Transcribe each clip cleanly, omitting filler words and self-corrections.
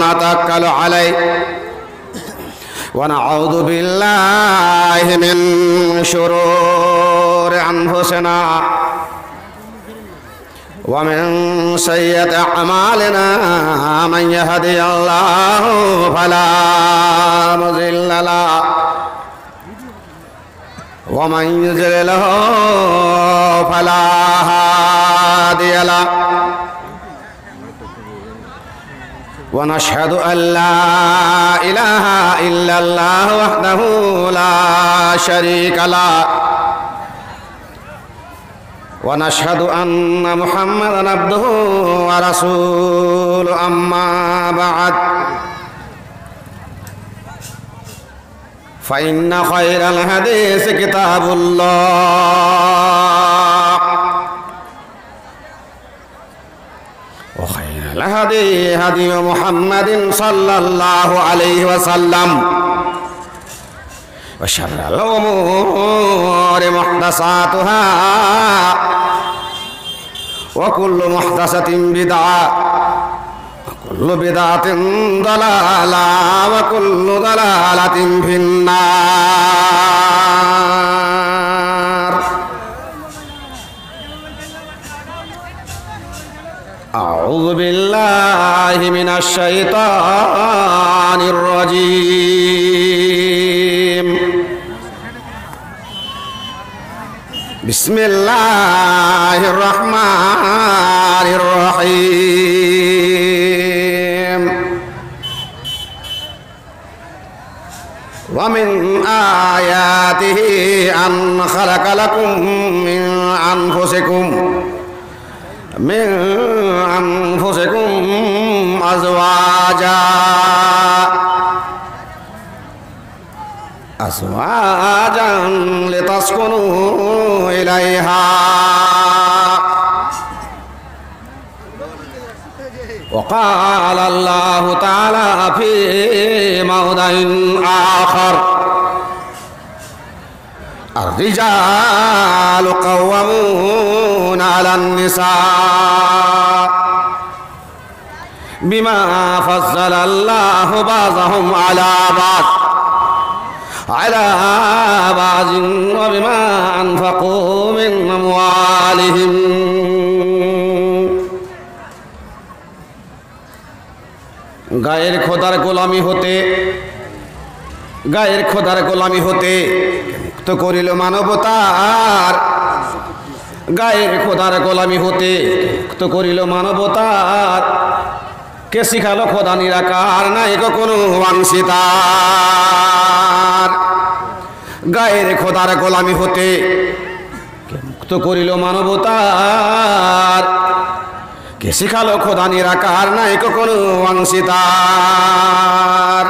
ونتوكل عليه ونعوذ بالله من شرور أنفسنا ومن سيئات أعمالنا من يهدي الله فلا مضل له ومن يضلل فلا هادي له ونشهد أن لا إله إلا الله وحده لا شريك له ونشهد أن محمدا عبده ورسوله أما بعد فإن خير الحديث كتاب الله وخير الهدي هدي محمد صلى الله عليه وسلم وشر الأمور محدثاتها وكل محدثة بدعة وكل بدعة ضلالة وكل ضلالة في النار أعوذ بالله من الشيطان الرجيم بسم الله الرحمن الرحيم ومن آياته أن خلق لكم من أنفسكم أزواجا لتسكنوا إليها وقال الله تعالى في موضع آخر الرجال قوامون على النساء بما فضل الله بعضهم على بعض وبما أنفقوا من أموالهم গায়ের খোদার গোলামি হতে মুক্ত করিল মানবতার গায়ের খোদার গোলামি হতে মুক্ত করিল মানবতার কে শিখালো খোদা নিরাকার নাই কোনো অংশীদার গায়ের খোদার গোলামি হতে মুক্ত করিল মানবতার কে শিখালো খোদা নিরাকার নাই কোনো অংশীদার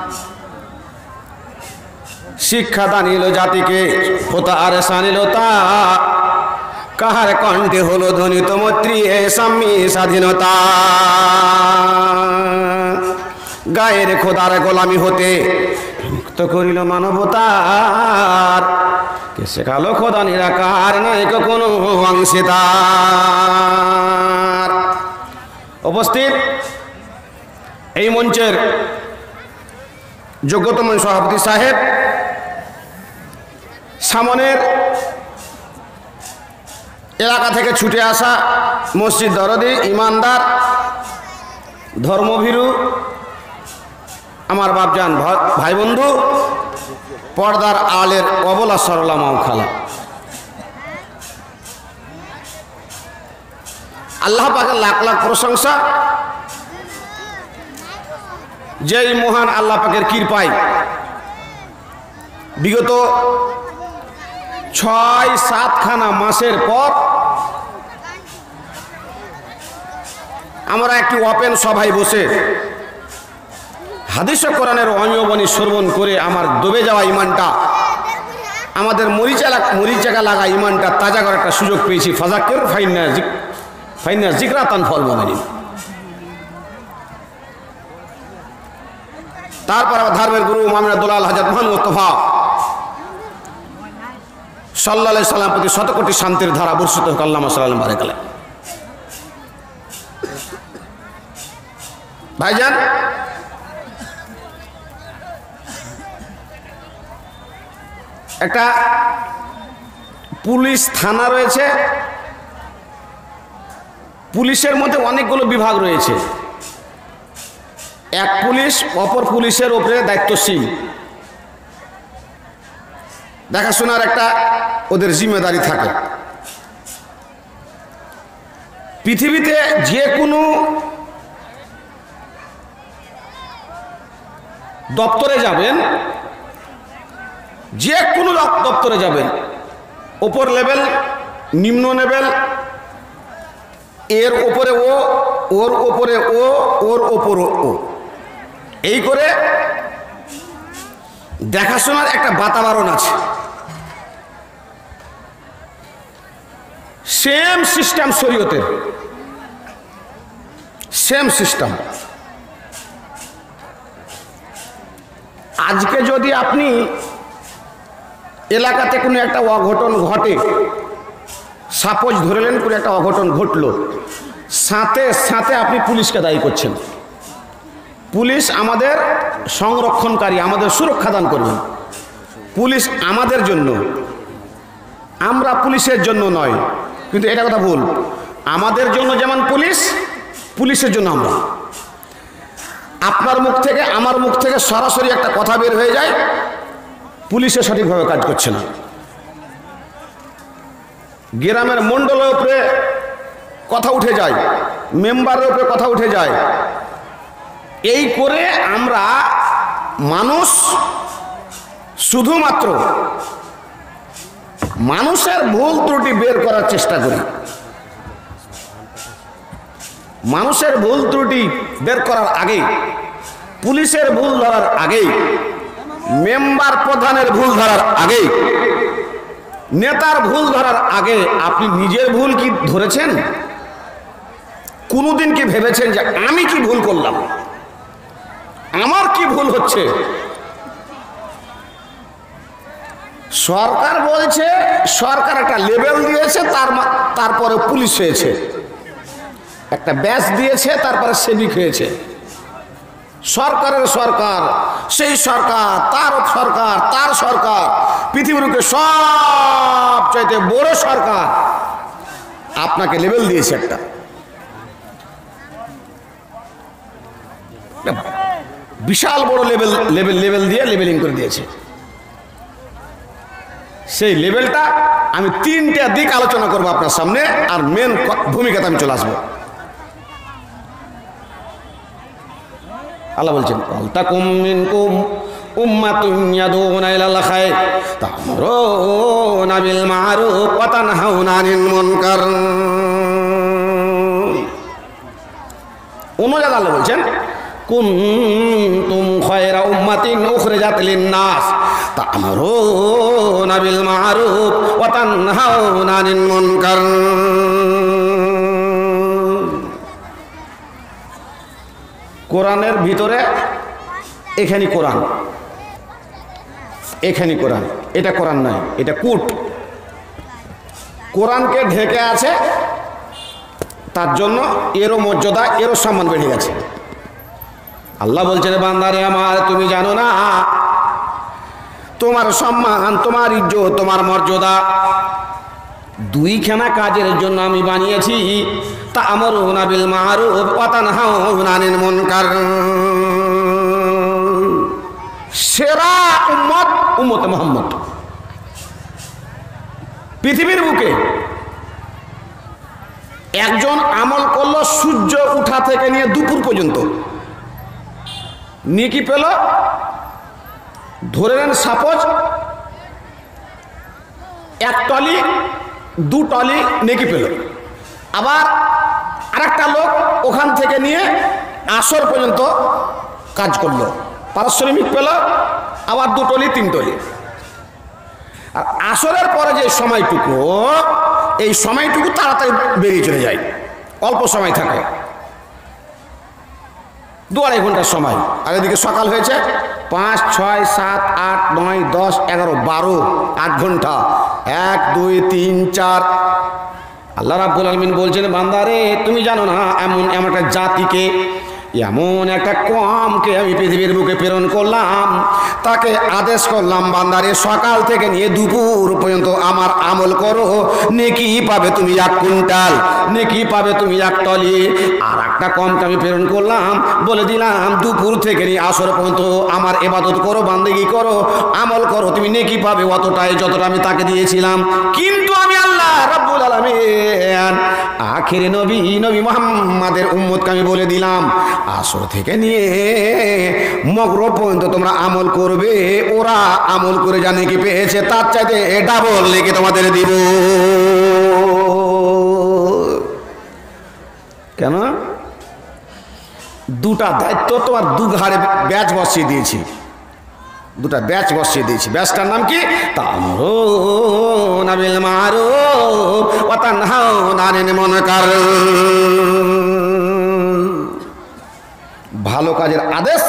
শিক্ষা দানিল জাতিকে হোতা আর সানিল তা কাহার কণ্ঠে হলো ধ্বনিত মৈত্রী সাম্যী স্বাধীনতা গায়ের খোদার গোলামি হতে মুক্ত করিল মানবতার কে শেখালো খোদা নিরাকার নাই কোনো অংশীদার উপস্থিত এই মঞ্চের যোগ্যতম সভাপতি সাহেব, সামনের এলাকা থেকে ছুটে আসা মসজিদ দরদি ইমানদার ধর্মভীরু আমার বাপজান ভাই বন্ধু, পর্দার আলের অবলা সরলা মাও খালা, আল্লাহ পাকের লাখ লাখ প্রশংসা যেই মহান আল্লাহ পাকের কৃপায় বিগত ৬-৭খানা মাসের পর আমরা একটি ওপেন সভায় বসে হাদিস ও কোরআনের অনিয়মনি শ্রবণ করে আমার ডুবে যাওয়া ইমানটা, আমাদের মরিচাকা লাগা ইমানটা তাজা করার একটা সুযোগ পেয়েছি। ফাজাক্কির ফাইন্না যিকরাতান ফল মুমিনিন। তারপর আমার ধর্মের গুরু মামিনা দুলাল হযরত মুহাম্মদ মুস্তাফা সাল্লাল্লাহু আলাইহি সাল্লাম প্রতি শতকোটি শান্তির ধারা বর্ষিত হোক। আল্লাহুম্মা সাল্লি আলা বারাকাল্লাহ। ভাইজান, একটা পুলিশ থানা রয়েছে, পুলিশের মধ্যে অনেকগুলো বিভাগ রয়েছে। এক পুলিশ অপর পুলিশের উপরে দায়িত্বশীল, দেখাশোনার একটা ওদের জিম্মেদারি থাকে। পৃথিবীতে যে কোনো দপ্তরে যাবেন, যে কোনো দপ্তরে যাবেন, ওপর লেভেল, নিম্ন লেভেল, এর ওপরে ও, ওর ওপরে ও, ওর ওপরে ও, এই করে দেখাশোনার একটা বাতাবরণ আছে। সেম সিস্টেম শরীয়তের, সেম সিস্টেম। আজকে যদি আপনি এলাকাতে কোনো একটা অঘটন ঘটে, সাপোজ ধরলেন কোনো একটা অঘটন ঘটলো, সাথে সাথে আপনি পুলিশকে দায়ী করছেন। পুলিশ আমাদের সংরক্ষণকারী, আমাদের সুরক্ষা দান করবেন। পুলিশ আমাদের জন্য, আমরা পুলিশের জন্য নয়। কিন্তু এটা কথা ভুল। আমাদের জন্য যেমন পুলিশ, পুলিশের জন্য আমরা। আপনার মুখ থেকে আমার মুখ থেকে সরাসরি একটা কথা বের হয়ে যায়, পুলিশে সঠিকভাবে কাজ করছে না। গ্রামের মণ্ডলের উপরে কথা উঠে যায়, মেম্বারের উপরে কথা উঠে যায়। এই করে আমরা মানুষ শুধুমাত্র মানুষের ভুল ত্রুটি বের করার চেষ্টা করি। মানুষের ভুল ত্রুটি বের করার আগে, পুলিশের ভুল ধরার আগে, মেম্বার প্রধানের ভুল ধরার আগে, নেতার ভুল ধরার আগে আপনি নিজের ভুল কি ধরেছেন? কোনোদিন কি ভেবেছেন যে আমি কি ভুল করলাম, আমার কি ভুল হচ্ছে? সরকার বলছে, সরকার একটা লেভেল দিয়েছে, তারপরে পুলিশ হয়েছে, একটা ব্যাচ দিয়েছে, তারপরে সেবিক হয়েছে। সরকারের সরকার, সেই সরকার, তার সরকার, তার সরকার, পৃথিবীর বুকে সবচাইতে বড় সরকার আপনাকে লেভেল দিয়েছে, একটা বিশাল বড় লেভেল দিয়ে লেভেলিং করে দিয়েছে। সেই লেভেলটা আমি তিনটা দিক আলোচনা করবো আপনার সামনে, আর মেন ভূমিকাতে আমি চলে আসবো। আল্লাহ বলছেন, তাকুম মিনকুম উম্মাতুন ইয়াদুনা ইলাল খায়র তা'মুরুনা বিল মা'রুফ ওয়া তানহাউনা আনিল মুনকার। অন্য জায়গায় আল্লাহ বলছেন, কুনতুম খায়রা উম্মাতিন উখরিজাত লিন-নাস তা'মুরুনা বিল মা'রুফ ওয়া তানহাউনা আনিল মুনকার। কোরআনের ভিতরে এখানে কোরআন, এখানে কোরআন, এটা কোরআন নয়, এটা কুট। কোরআনকে ঢেকে আছে, তার জন্য এরও মর্যাদা, এরও সম্মান বেড়ে গেছে। আল্লাহ বলছেন, বান্দারে আমার, তুমি জানো না তোমার সম্মান, তোমার ইজ্জত, তোমার মর্যাদা দুইখানা কাজের জন্য আমি বানিয়েছি। তা'মুরুনা বিল মা'রুফ ওয়া তানহাউনা আনিল মুনকার। সেরা উম্মত উম্মতে মুহাম্মদ। পৃথিবীর বুকে একজন আমল করলো সূর্য উঠা থেকে নিয়ে দুপুর পর্যন্ত, নেকি পেল, ধরে নেন সাপোজ এক টলি, দু টলি নেকি পেল। আবার আরেকটা লোক ওখান থেকে নিয়ে আসর পর্যন্ত কাজ করলো, পারিশ্রমিক পেল, আবার দু টলি, তিন টলি। আর আসরের পরে যে সময়টুকু, এই সময়টুকু তাড়াতাড়ি বেরিয়ে চলে যায়, অল্প সময় থাকে, 2-2.5 ঘন্টার সময়। আর এদিকে সকাল হয়েছে 5, 6, 7, 8, 9, 10, 11, 12, 8 ঘন্টা, 1, 2, 3, 4। আল্লাহ রাব্বুল আলামিন বলছেন, বান্দারে তুমি জানো না এমন একটা জাতিকে এমন একটা কমকে আমি পৃথিবীর বুকে প্রেরণ করলাম, তাকে আদেশ করলাম, বান্দারে সকাল থেকে নিয়ে দুপুর পর্যন্ত আমার আমল করো, নেকি পাবে তুমি 1 কুইন্টাল, নেকি পাবে তুমি 1 টলি। আর একটা কমকে আমি প্রেরণ করলাম, বলে দিলাম দুপুর থেকে নিয়ে আসর পর্যন্ত আমার ইবাদত করো, বান্দেগি করো, আমল করো, তুমি নেকি পাবে অতটাই যতটা আমি তাকে দিয়েছিলাম। কিন্তু আমি আল্লাহ রাব্বুল আলামিন আখির নবী মুহাম্মাদের উম্মতকে আমি বলে দিলাম, আসর থেকে নিয়ে মাগরিব পর্যন্ত তোমরা আমল করবে, ওরা আমল করে যা নেকি পেয়েছে তার চাইতে ডাবল নেকি তোমাদের দিব। কেন? দুটা দায়িত্ব তোমার দুঘাড়ে ব্যাচ বসিয়ে দিয়েছি, দুটা ব্যাচ বসিয়ে দিয়েছি। ব্যাচটার নাম কি? তা'মুরুনা বিল মা'রুফ ওয়া তানহাউনা আনিল মুনকার। ভালো কাজের আদেশ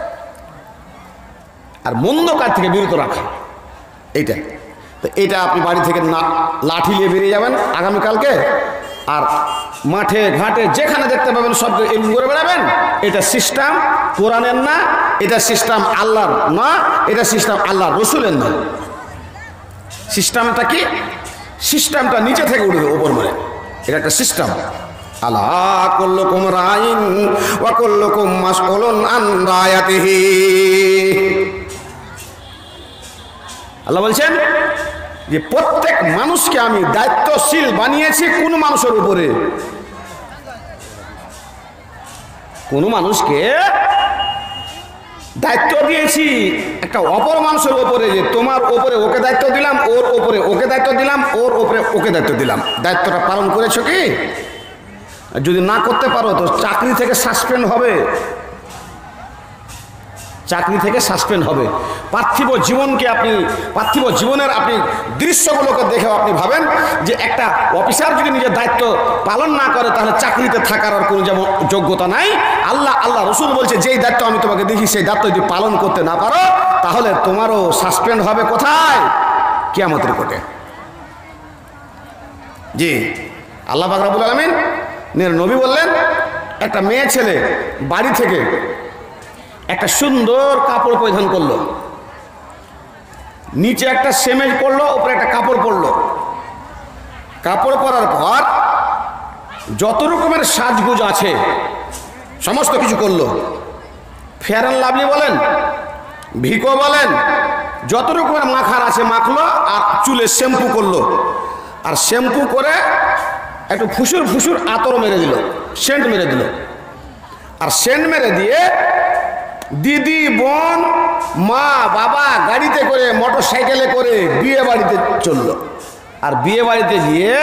আর মন্দ কাজ থেকে বিরত রাখা, এইটা। তো এটা আপনি বাড়ি থেকে লাঠি নিয়ে বেরিয়ে যাবেন আগামীকালকে, আর মাঠে ঘাটে যেখানে দেখতে পাবেন সব এলুম করে বেড়াবেন। এটা সিস্টেম কোরআনের না, এটা সিস্টেম আল্লাহর না, এটা সিস্টেম আল্লাহ রসুলের না। সিস্টেমটা কি? সিস্টেমটা নিচে থেকে উঠবে ওপর মানে, এটা একটা সিস্টেম। আলা কুল্লুকুম রাইন ওয়া কুল্লুকুম মাসউলুন আন রায়াতিহি। আল্লাহ বলছেন যে প্রত্যেক মানুষকে আমি দায়িত্বশীল বানিয়েছি। কোন মানুষের উপরে? কোন মানুষকে দায়িত্ব দিয়েছি একটা অপর মানুষের উপরে, যে তোমার উপরে ওকে দায়িত্ব দিলাম, ওর উপরে ওকে দায়িত্ব দিলাম, ওর উপরে ওকে দায়িত্ব দিলাম। দায়িত্বটা পালন করেছো কি? যদি না করতে পারো তো চাকরি থেকে সাসপেন্ড হবে, চাকরি থেকে সাসপেন্ড হবে। পার্থিব জীবনকে আপনি, পার্থিব জীবনের আপনি দৃশ্যগুলোকে দেখে আপনি ভাবেন যে একটা অফিসার যদি নিজের দায়িত্ব পালন না করে তাহলে চাকরিতে থাকার আর কোনো যেমন যোগ্যতা নাই। আল্লাহ রসুল বলছে যেই দায়িত্ব আমি তোমাকে দিয়েছি সেই দায়িত্ব যদি পালন করতে না পারো তাহলে তোমারও সাসপেন্ড হবে। কোথায়? কিয়ামতের কোর্টে। জি, আল্লাহ পাক রব্বুল আলামিন নবী বললেন, একটা মেয়ে ছেলে বাড়ি থেকে একটা সুন্দর কাপড় পরিধান করলো, নিচে একটা সেমেজ পরলো, উপরে একটা কাপড় পরলো। কাপড় পরার পর যত রকমের সাজগুজ আছে সমস্ত কিছু করলো। ফেয়ার অ্যান্ড লাভলি বলেন, ভিকো বলেন, যত রকমের মাখার আছে মাখলো, আর চুলে শ্যাম্পু করলো। আর শ্যাম্পু করে একটু ফুসুর ফুসুর আতর মেরে দিল, সেন্ট মেরে দিল। আর সেন্ট মেরে দিয়ে দিদি, বোন, মা, বাবা গাড়িতে করে, মোটর সাইকেলে করে বিয়ে বাড়িতে চললো। আর বিয়ে বাড়িতে গিয়ে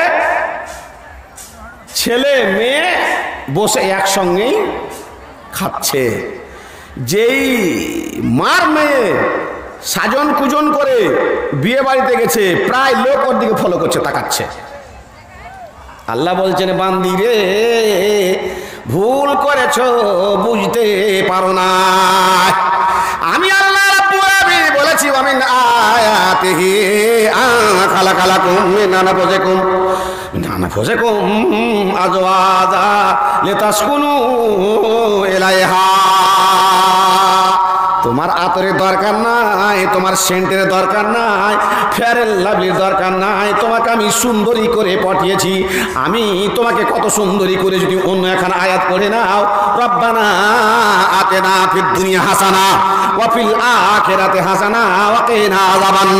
ছেলে মেয়ে বসে একসঙ্গেই খাচ্ছে। যেই মার মেয়ে সাজন কুজন করে বিয়ে বাড়িতে গেছে, প্রায় লোক ওর দিকে ফলো করছে, তাকাচ্ছে। আল্লাহ বলছেন, বান্দি রে ভুল করেছো, বুঝতে পারো না। আমি আল্লাহ রাব্বুল আলামিন বলেছি, আমি আয়াতিহি খালাকালাকুম মিন আনফুসিকুম আজওয়াজা লিতাসকুনু ইলাইহা। তোমার আতরের দরকার নাই, তোমার সেন্টের দরকার নাই, ফেয়ার অ্যান্ড লাভলির দরকার নাই। তোমাকে আমি সুন্দরী করে পাঠিয়েছি। আমি তোমাকে কত সুন্দরী করে, যদি অন্য এখানে আয়াত পড়ে নাও, রব্বানা আতিনা ফিদ দুনিয়া হাসানা ওয়া ফিল আখিরাতি হাসানা ওয়া কিনা আযাবান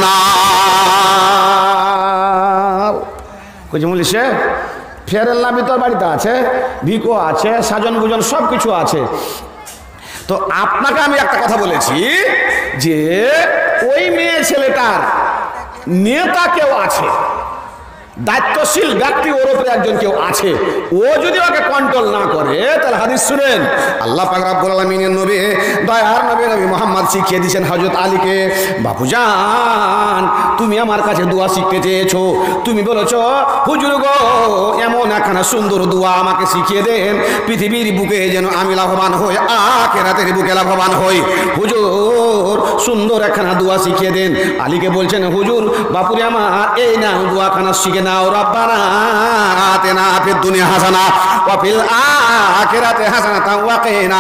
নার। কই বলিছে? ফেয়ার অ্যান্ড লাভলি তোর বাড়িতে আছে, ভিকো আছে, সাজন গুজন সব কিছু আছে। তো আপনাকে আমি একটা কথা বলেছি যে ওই মেয়ে ছেলেটার নেতা কেউ আছে, দায়িত্বশীল ব্যক্তি ওর উপরে একজন কেউ আছে। ও যদি ওকে কন্ট্রোল না করে তাহলে হাদিস শুনেন, আল্লাহ পাক রব্বুল আলামিনের নবী, দয়ার নবী মুহাম্মদ শিখিয়ে দিয়েছেন হযরত আলীকে, বাপুজান তুমি আমার কাছে দোয়া শিখতে চেয়েছো, তুমি বলেছো হুজুর গো এমন একখানা সুন্দর দোয়া আমাকে শিখিয়ে দেন পৃথিবীর বুকে যেন আমি লাভবান হই, আখিরাতের বুকে লাভবান হই। হুজুর সুন্দর একখানা দোয়া শিখিয়ে দেন। আলীকে বলছেন, হুজুর বাপুরে আমার এই না দোয়াখানা শিখে নাও রব্বানা আতিনা ফিদ দুনিয়া হাসানা ওয়া ফিল আখিরাতি হাসানাতাও ওয়া কিনা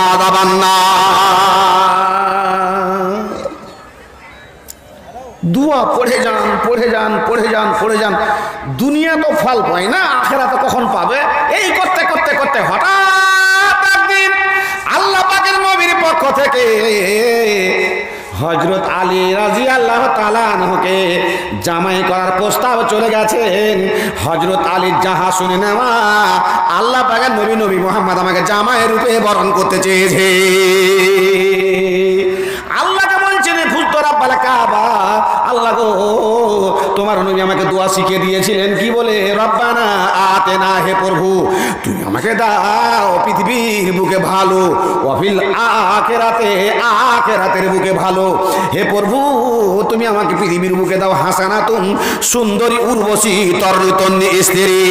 আযাবান্নার। দুয়া পড়ে যান পড়ে যান পড়ে যান পড়ে যান। দুনিয়া তো ফল পায় না, আখিরাতে কখন পাবে? এই করতে করতে করতে হঠাৎ একদিন আল্লাহ পাকের নবীর পক্ষ থেকে হযরত আলী রাদিয়াল্লাহু তাআলা আনহুকে জামাই করার প্রস্তাব চলে গেছেন। হযরত আলী যাহা শুনে নেওয়া, আল্লাহ পাকের নবী মুহাম্মদ আমাকে জামাই রূপে বরণ করতে চেয়েছে। আল্লাহকে বলছেন ফুজতো রাব্বাল কাবা, আল্লাহ গো তোমার নবী আমাকে দোয়া শিখিয়ে দিয়েছিলেন কি বলে? রব্বানা আতেনা, হে প্রভু তুমি আমাকে দাও পৃথিবীর বুকে ভালো, ওয়াফিল আখিরাতে, আখিরাতের বুকে ভালো। হে প্রভু তুমি আমাকে পৃথিবীর বুকে দাও হাসানাতুন, সুন্দরী উর্বশী তরুতন্যী স্ত্রী।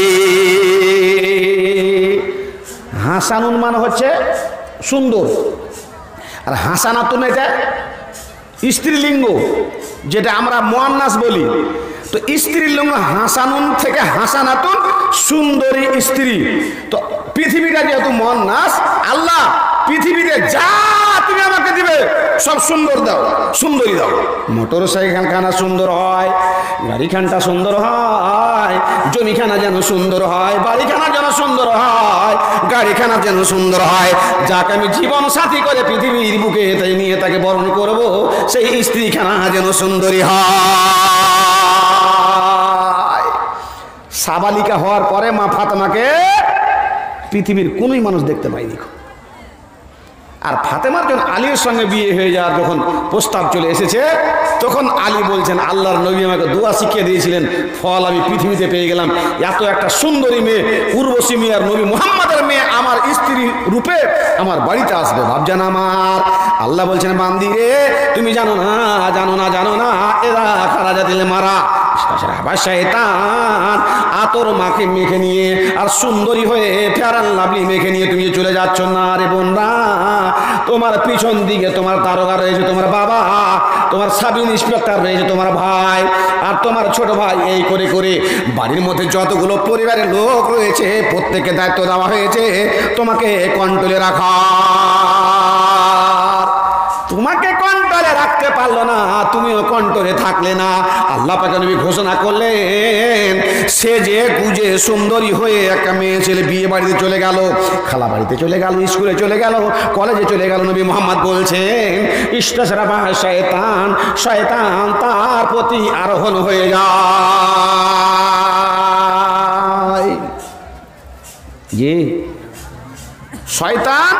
হাসানুন মানে হচ্ছে সুন্দর, আর হাসানাতুন এটা স্ত্রীলিঙ্গ, যেটা আমরা মুয়ান্নাস বলি। তো স্ত্রীলিঙ্গ হাসানুন থেকে হাসানাতুন, সুন্দরী স্ত্রী। তো পৃথিবীটা যেহেতু মুয়ান্নাস, আল্লাহ পৃথিবীতে যা তুমি আমাকে দিবে সব সুন্দর দাও, সুন্দরী দাও। মোটর সাইকেলখানা সুন্দর হয়, গাড়িখানটা সুন্দর হয়, জমিখানা যেন সুন্দর হয়, বাড়িখানা যেন সুন্দর হয়, গাড়িখানা যেন সুন্দর হয়। যাকে আমি জীবন সাথী করে পৃথিবীর বুকে তাই নিয়ে তাকে বরণ করব, সেই স্ত্রীখানা যেন সুন্দরী হয়। সাবালিকা হওয়ার পরে মা ফাতেমাকে পৃথিবীর কোনোই মানুষ দেখতে পায়নি। আর ফাতেমার যখন আলীর সঙ্গে বিয়ে হয়ে যাওয়ার যখন প্রস্তাব চলে এসেছে, তখন আলী বলছেন আল্লাহর নবী আমাকে দোয়া শিখিয়ে দিয়েছিলেন, ফল আমি পৃথিবীতে পেয়ে গেলাম। এত একটা সুন্দরী মেয়ে, উর্বশী মেয়ে, আর নবী মুহাম্মাদের মেয়ে আমার স্ত্রী রূপে আমার বাড়িতে আসবে। ভাবজান আমার, আল্লাহ বলছেন বান্দি রে তুমি জানো না জানো না জানো না, এরা খারাজা দিলে মারা শয়তান আতর মাকে মেখে নিয়ে আর সুন্দরী হয়ে ফেয়ার লাভলি মেখে নিয়ে তুমি চলে যাচ্ছ না রে বোনরা। তোমার পিছন দিকে তোমার দারোগা রয়েছে, তোমার বাবা, তোমার সাব ইন্সপেক্টর রয়েছে, তোমার ভাই, আর তোমার ছোট ভাই। এই করে করে বাড়ির মধ্যে যতগুলো পরিবারের লোক রয়েছে প্রত্যেককে দায়িত্ব দেওয়া হয়েছে তোমাকে কন্ট্রোলে রাখা। তোমাকে কন্ট্রোলে রাখতে পারলো না, তুমিও কন্ট্রোলে থাকলে না। আল্লাহ পাক নবী ঘোষণা করলেন, সে যে গুজে সুন্দরী হয়ে একটা মেয়ে ছেলে বিয়ে বাড়িতে চলে গেল, খালা বাড়িতে চলে গেল, স্কুলে চলে গেল, কলেজে চলে গেল, নবী মুহাম্মদ বলছেন ইস্তাশরাবা শয়তান, শয়তান তার প্রতি আরোহণ হয়ে যায়। জি, শয়তান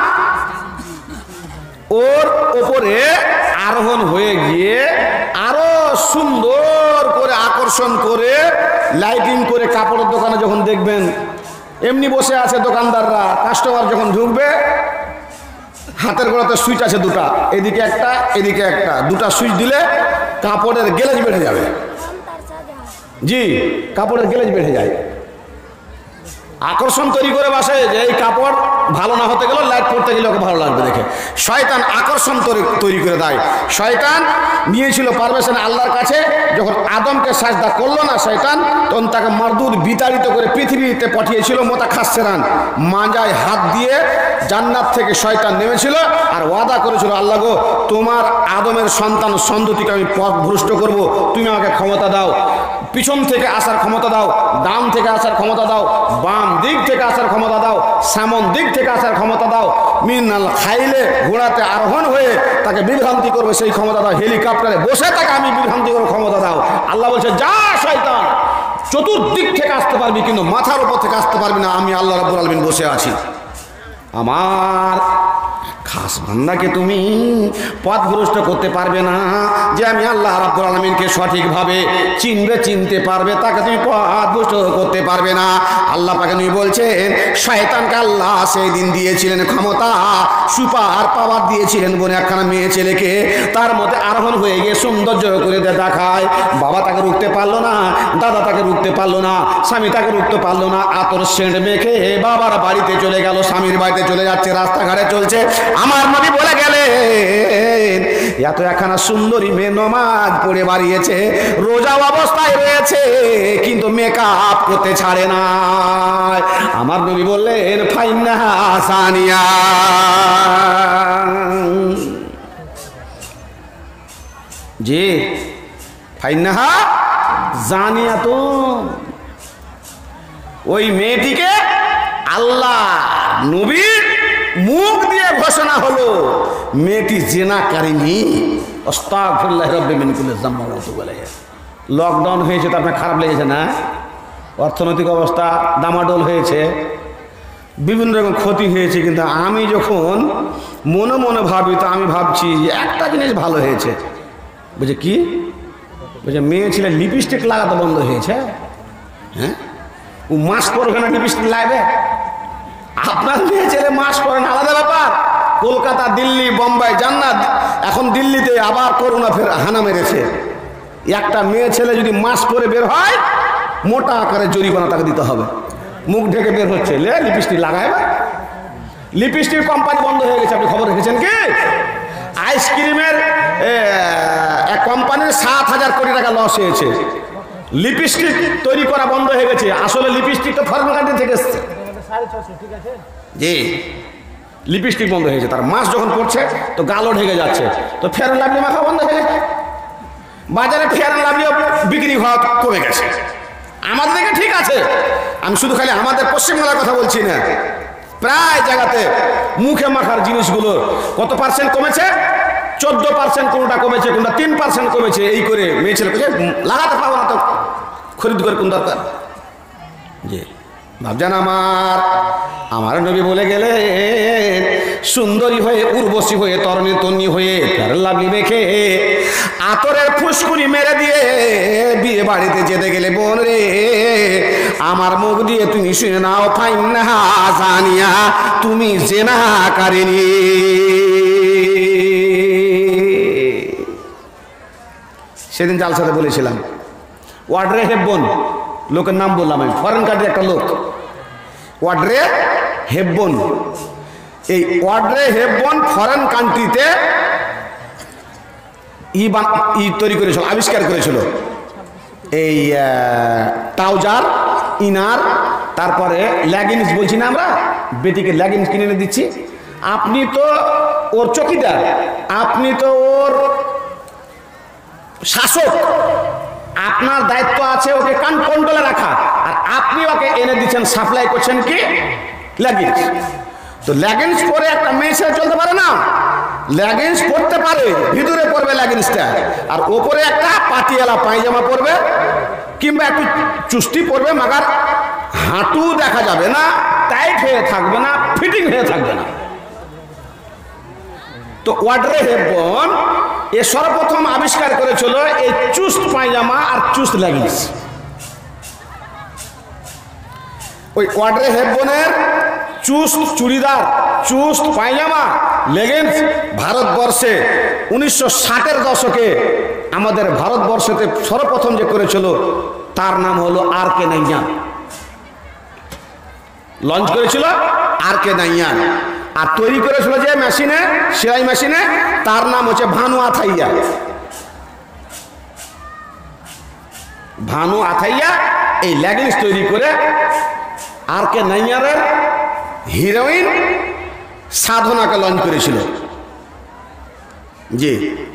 ওর ওপরে আরোহণ হয়ে গিয়ে আরো সুন্দর করে আকর্ষণ করে লাইটিং করে কাপড়ের দোকানে যখন দেখবেন এমনি বসে আছে দোকানদাররা, কাস্টমার যখন ঢুকবে হাতের গোড়াতে সুইচ আছে দুটা, এদিকে একটা এদিকে একটা, দুটা সুইচ দিলে কাপড়ের গেলেজ বেড়ে যাবে। জি, কাপড়ের গেলেজ বেড়ে যায়। আকর্ষণ তৈরি করে বসে যে এই কাপড় ভালো না হতে গেলে লাইট পড়তে গেলে ওকে ভালো লাগবে দেখে। শয়তান আকর্ষণ তৈরি করে দেয়। শয়তান নিয়েছিল পারমিশন আল্লাহর কাছে, যখন আদমকে সাজদা করলো না শয়তান, তখন তাকে মারদুদ বিতাড়িত করে পৃথিবীতে পাঠিয়েছিল মোতা খাসেরান। মাজায় হাত দিয়ে জান্নাত থেকে শয়তান নেমেছিল আর ওয়াদা করেছিল, আল্লাহ গো তোমার আদমের সন্তান সন্ততিকে আমি পথ ভ্রষ্ট করব, তুমি আমাকে ক্ষমতা দাও, পিছন থেকে আসার ক্ষমতা দাও, ডান থেকে আসার ক্ষমতা দাও, বাম দিক থেকে আসার ক্ষমতা দাও, সামন দিক থেকে আসার ক্ষমতা দাও, মিনাল খাইলে ঘোড়াতে আরোহণ হয়ে তাকে বিভ্রান্তি করবে সেই ক্ষমতা দাও, হেলিকপ্টারে বসে তাকে আমি বিভ্রান্তি করবো ক্ষমতা দাও। আল্লাহ বলছে যা শয়তান, চতুর্দিক থেকে আসতে পারবি কিন্তু মাথার উপর থেকে আসতে পারবি না, আমি আল্লাহ রাব্বুল আলামিন বসে আছি। আমার খাস বান্দাকে তুমি পথভ্রষ্ট করতে পারবে না, যে আমি আল্লাহ রাব্বুল আলামিনকে সঠিকভাবে চিনতে পারবে, তাকে তুমি পথভ্রষ্ট করতে পারবে না। আল্লাহ পাক নবী বলছেন শয়তানকে আল্লাহ সেই দিন দিয়েছিলেন ক্ষমতা, সুপার পাওয়ার দিয়েছিলেন বলে একখানা মেয়ে ছেলেকে তার মধ্যে আরোহণ হয়ে গিয়ে সৌন্দর্য করে দেখায়। বাবা তাকে রুখতে পারলো না, দাদা তাকে রুখতে পারলো না, স্বামী তাকে রুখতে পারলো না, আতর সেন্ট মেখে বাবার বাড়িতে চলে গেল, স্বামীর বাড়িতে চলে যাচ্ছে, রাস্তাঘাটে চলছে, আমার নবী বলে গেলেন এত একখানা সুন্দরী মেয়ে নমাজ পড়ে বাড়িয়েছে, রোজা অবস্থায় রয়েছে, কিন্তু মেকআপ করতে ছাড়ে না। আমার নবী বললেন ফাইন্নাহা সানিয়া, জি ফাইন্নাহা জানিয়া। তো ওই মেয়েটিকে আল্লাহ নবীর মুখ দিয়ে ঘোষণা হলো মেয়েটি জিনাকারিনী। আস্তাগফিরুল্লাহ রাব্বি মিন কুল্লি যামবি ওয়া আতুবু ইলাইহি। লকডাউন হয়েছে তো আপনার খারাপ লেগেছে না? অর্থনৈতিক অবস্থা ডামাডোল হয়েছে, বিভিন্ন রকম ক্ষতি হয়েছে, কিন্তু আমি যখন মনে মনে ভাবি তো আমি ভাবছি একটা জিনিস ভালো হয়েছে। বুঝে কি? বুঝে মেয়ে ছেলে লিপস্টিক লাগাতে বন্ধ হয়েছে। হ্যাঁ, ও মাস্ক পরবে না, লিপস্টিক লাগবে। আপনার মেয়ে ছেলে মাস্ক পরেন আলাদা ব্যাপার। কলকাতা, দিল্লি, বোম্বাই জান্নাত, এখন দিল্লিতে আবার করোনা ফের হানা মেরেছে। একটা মেয়ে ছেলে যদি মাস্ক পরে বের হয় মোটা আকারে জরিমানা তাকে দিতে হবে। মুখ ঢেকে বের হচ্ছে, লে লিপস্টিক লাগায়। লিপস্টিক কোম্পানি বন্ধ হয়ে গেছে, আপনি খবর রেখেছেন কি? আইসক্রিমের এক কোম্পানির 7,000 কোটি টাকা লস হয়েছে। লিপস্টিক তৈরি করা বন্ধ হয়ে গেছে। আসলে লিপস্টিক তো ফরেন কান্ট্রি থেকে এসছে। জি, লিপস্টিক বন্ধ হয়েছে। তার মাস যখন পড়ছে তো গালও ঢেকে যাচ্ছে, তো ফেয়ার অ্যান্ড লাভলি মাখা বন্ধ হয়ে গেছে। বাজারে ফেয়ার অ্যান্ড লাভলিও বিক্রি হওয়া কমে গেছে। আমাদের দিকে ঠিক আছে, আমি শুধু খালি আমাদের পশ্চিমবাংলার কথা বলছি না, প্রায় জায়গাতে মুখে মাখার জিনিসগুলো কত পার্সেন্ট কমেছে? 14%, কোনটা কমেছে, কোনটা 3% কমেছে। এই করে মেয়ে ছেলে লাগাতে পাবো না তো খরিদ করে কোন দরকার? জি ভাবছেন আমার নবী বলে গেলেন সুন্দরী হয়ে, উর্বশী হয়ে, তরুণী তন্নি হয়ে, লাভলি মেখে আতরের ফুসকুনি মেরে দিয়ে বিয়ে বাড়িতে যেতে গেলে বোন রে আমার মুখ দিয়ে তুমি শুনে নাও ফাইন্নাহা জানিয়া, তুমি জিনাকারিনী। সেদিন জালসাতে বলেছিলাম ওয়াড্রে হেবন, লোকের নাম বললাম আমি, ফরেন কান্ট্রির একটা লোক, ওয়াড্রে হেবন। এই ওয়াড্রে হেবন ফরেন কান্ট্রিতে ই তৈরি করেছিল, আবিষ্কার করেছিল। এই ট্রাউজার, ইনার, তারপরে লেগিংস বলছি না আমরা, বেটিকে লেগিংস কিনে এনে দিচ্ছি। আপনি তো ওর চকিদার, আপনি তো ওর শাসক, আপনার দায়িত্ব আছে ওকে কন্ট্রোলে রাখা, আর আপনি ওকে এনে দিচ্ছেন, সাপ্লাই করছেন কি লেগিংস। তো লেগিংস পরে একটা মেয়ে ছেলে চলতে পারে না। লেগিংস পরতে পারে, ভিতরে পরবে লেগিংসটা, আর ওপরে একটা পাটিয়ালা পায়জামা পরবে, কিংবা একটু চুস্তি পরবে, মাগার হাঁটু দেখা যাবে না, টাইট হয়ে থাকবে না, ফিটিং হয়ে থাকবে না। তো ওয়াড্রে হেবন এ সর্বপ্রথম আবিষ্কার করেছিল এই চুস্ত পায়জামা আর চুস্ত লেগিংস। ওই ওয়াড্রে হেবনের চুস্ত চুড়িদার, চুস্ত পায়জামা, লেগিংস ভারতবর্ষে 1960-এর দশকে আমাদের ভারতবর্ষতে সর্বপ্রথম যে করেছিল তার নাম হলো আর.কে. নাইয়ান। লঞ্চ করেছিল আর.কে. নাইয়ান, আর তৈরি করেছিল যে মেশিনে, সেলাই মেশিনে, তার নাম হচ্ছে ভানু আথাইয়া। ভানু আথাইয়া এই লেগিংস তৈরি করে আর.কে. নাইয়ারের হিরোইন সাধনাকে লঞ্চ করেছিল। জি,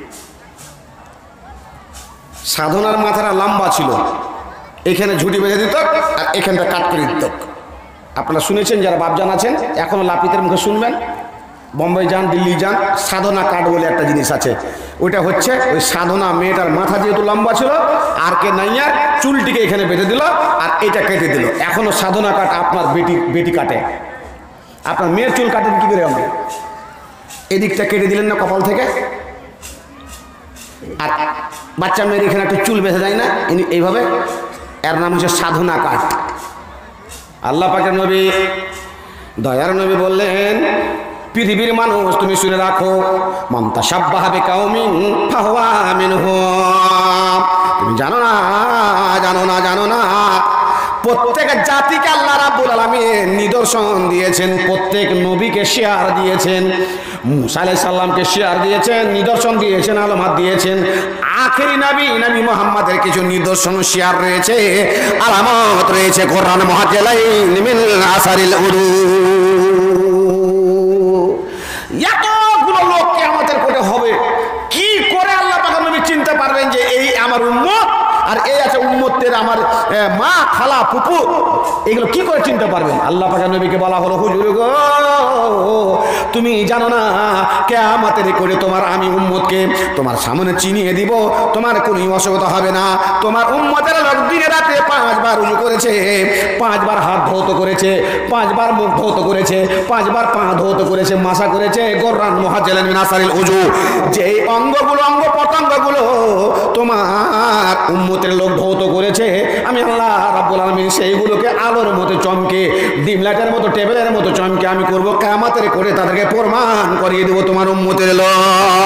সাধনার মাথাটা লম্বা ছিল, এখানে ঝুটি বেঁধে দিত আর এখানটা কাট করে দিত। আপনারা শুনেছেন যারা বাপজান আছেন, এখনো লাপিতের মুখে শুনবেন, বোম্বাই যান, দিল্লি যান, সাধনা কাট বলে একটা জিনিস আছে। ওইটা হচ্ছে ওই সাধনা মেয়েটার মাথা যেহেতু লম্বা ছিল, আর.কে. নাইয়ার চুলটিকে এখানে বেঁধে দিল আর এটা কেটে দিল। এখনো সাধনা কাট আপনার বেটি কাটে। আপনার মেয়ের চুল কাটেন কি করে? আমরা এদিকটা কেটে দিলেন না কপাল থেকে, আর বাচ্চা মেয়ের এখানে একটু চুল বেঁধে যায় না এইভাবে, এর নাম হচ্ছে সাধনা কাট। আল্লাহ পাকের নবী, দয়ার নবী বললেন পৃথিবীর মানুষ তুমি শুনে রাখো, মান তাশাব্বাহা বিকাউমিন ফাহুয়া মিনহুম। তুমি জানো না প্রত্যেক জাতিকে আল্লাহ রাব্বুল আলামিন নিদর্শন দিয়েছেন, প্রত্যেক নবীকে শিয়ার দিয়েছেন। মুসা আলাইহিস সালামকে শিয়ার দিয়েছেন, নিদর্শন দিয়েছেন, আলামত দিয়েছেন। আখেরি নবী মুহাম্মাদের কিছু নিদর্শন শিয়ার রয়েছে, আলামত রয়েছে। কোরআন মুহাজ্জালাইন মিন আসারিল উদু। এতগুলো লোক কিয়ামতের কোটে হবে, কি করে আল্লাহ পাক নবী চিনতে পারবেন যে এই আমার উম্মত আর এই আছে উম্মতের আমার মা, খালা, ফুপু? এগুলো কি করে চিনতে পারবেন? আল্লাহ পাক নবীকে বলা হলো, হুজুর গো, তুমি জানো না কিয়ামতের করে তোমার আমি উম্মতকে তোমার সামনে চিনিয়ে দিব, তোমার কোনো অসুবিধা হবে না। তোমার উম্মতের লোক দিনে রাতে 5 বার উজু করেছে, 5 বার হাত ধৌত করেছে, 5 বার মুখ ধৌত করেছে, 5 বার পা ধৌত করেছে, মাসা করেছে। গোররান মুহাজ্জালান মিন আসারিল উজু, যে অঙ্গগুলো, অঙ্গ প্রত্যঙ্গগুলো তোমার উম্মতের লোক ধৌত করেছে, আমি আল্লাহ রাব্বুল আলামিন সেইগুলোকে আলোর মতো চমকে, ডিম লাইটের মতো, টেবিলের মতো চমকে আমি করব কিয়ামতের করে তাদেরকে প্রমাণ করিয়ে দেব তোমার উম্মতের লোক।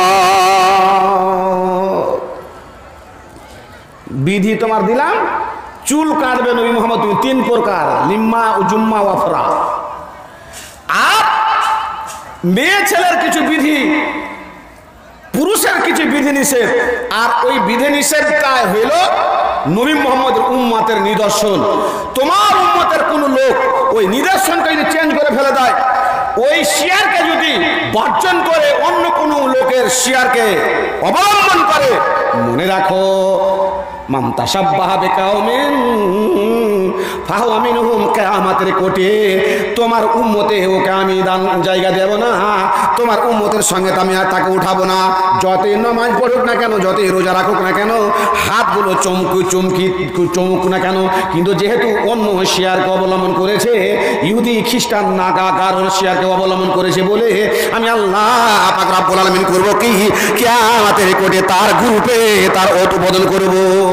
বিধি তোমার দিলাম, চুল কাটবে নবী মুহাম্মদ তুমি 3 প্রকার, লিম্মা, উজুম্মা, ওয়াফরা। আর মেয়ে ছেলের কিছু বিধি, পুরুষের কিছু বিধি নিষেধ। আর ওই বিধি নিষেধটা হইল নবী মুহাম্মদের উম্মতের নিদর্শন। তোমার উম্মতের কোন লোক ওই নিদর্শনকে যদি চেঞ্জ করে ফেলে দেয়, ওই শিয়ারকে যদি বর্জন করে অন্য কোন লোকের শিয়ারকে অবলম্বন করে, মনে রাখো, মান তাশাব্বাহা বিকাউমিন ফাহুয়া মিনহুম, কিয়ামতের কোটে তোমার উম্মতে ওকে আমি দান জায়গা দেব না, তোমার উম্মতের সঙ্গে আমি আর তাকে উঠাবো না। যতই নামাজ পড়ুক না কেন, যতই রোজা রাখুক না কেন, হাতগুলো চমুক না কেন, কিন্তু যেহেতু অন্য শিয়ারকে অবলম্বন করেছে, ইহুদি খ্রিস্টান নাগা কারণ শিয়ারকে অবলম্বন করেছে বলে আমি আল্লাহ পাক রব্বুল আলামিন করবো কি, কিয়ামতের কোটে তার গ্রুপে তার অধঃপতন করব।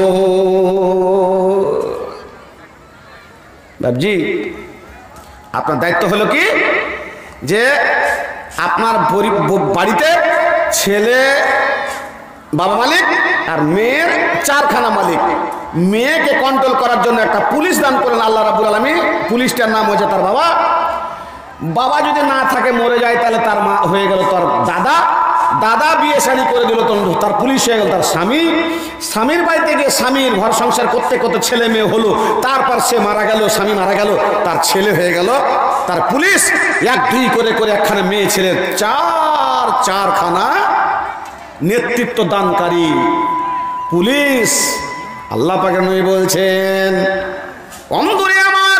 বাবজি, আপনার দায়িত্ব হলো কি, যে আপনার বাড়িতে ছেলে বাবা মালিক আর মেয়ের 4খানা মালিক। মেয়েকে কন্ট্রোল করার জন্য একটা পুলিশ দান করেন আল্লাহ রাব্বুল আলামিন। পুলিশটার নাম হচ্ছে তার বাবা। বাবা যদি না থাকে, মরে যায়, তাহলে তার মা হয়ে গেল তার দাদা। দাদা বিয়ে শাড়ি করে দিল, তার পুলিশ হয়ে গেল তার স্বামী। স্বামীর বাড়িতে গিয়ে স্বামীর ঘর সংসার করতে করতে ছেলে মেয়ে হলো, তারপর সে মারা গেল, স্বামী মারা গেল, তার ছেলে হয়ে গেল তার পুলিশ। 1-2 করে করে একখানা মেয়ে ছেলের 4খানা নেতৃত্ব দানকারী পুলিশ। আল্লাহ পাকের নবী বলছেন, অন্ধরে আমার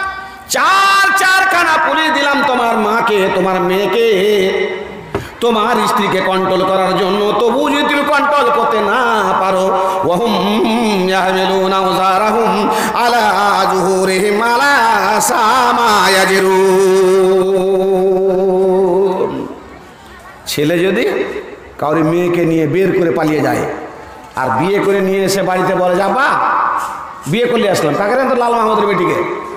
4খানা পুলিশ দিলাম তোমার মাকে, তোমার মেয়েকে, তোমার স্ত্রীকে কন্ট্রোল করার জন্য। তবু যদি তুমি কন্ট্রোল করতে না পারো, ওয়াহুম ইয়াহমিলুনা আওজারাহুম আলা যুহুরিহিম আলা সামা ইয়াজরুন। ছেলে যদি কাউরি মেয়েকে নিয়ে বের করে পালিয়ে যায়, আর বিয়ে করে নিয়ে এসে বাড়িতে বলে, যাবা বিয়ে করলে আসলাম, কাকে তো লাল মাহমুদের বেটিকে,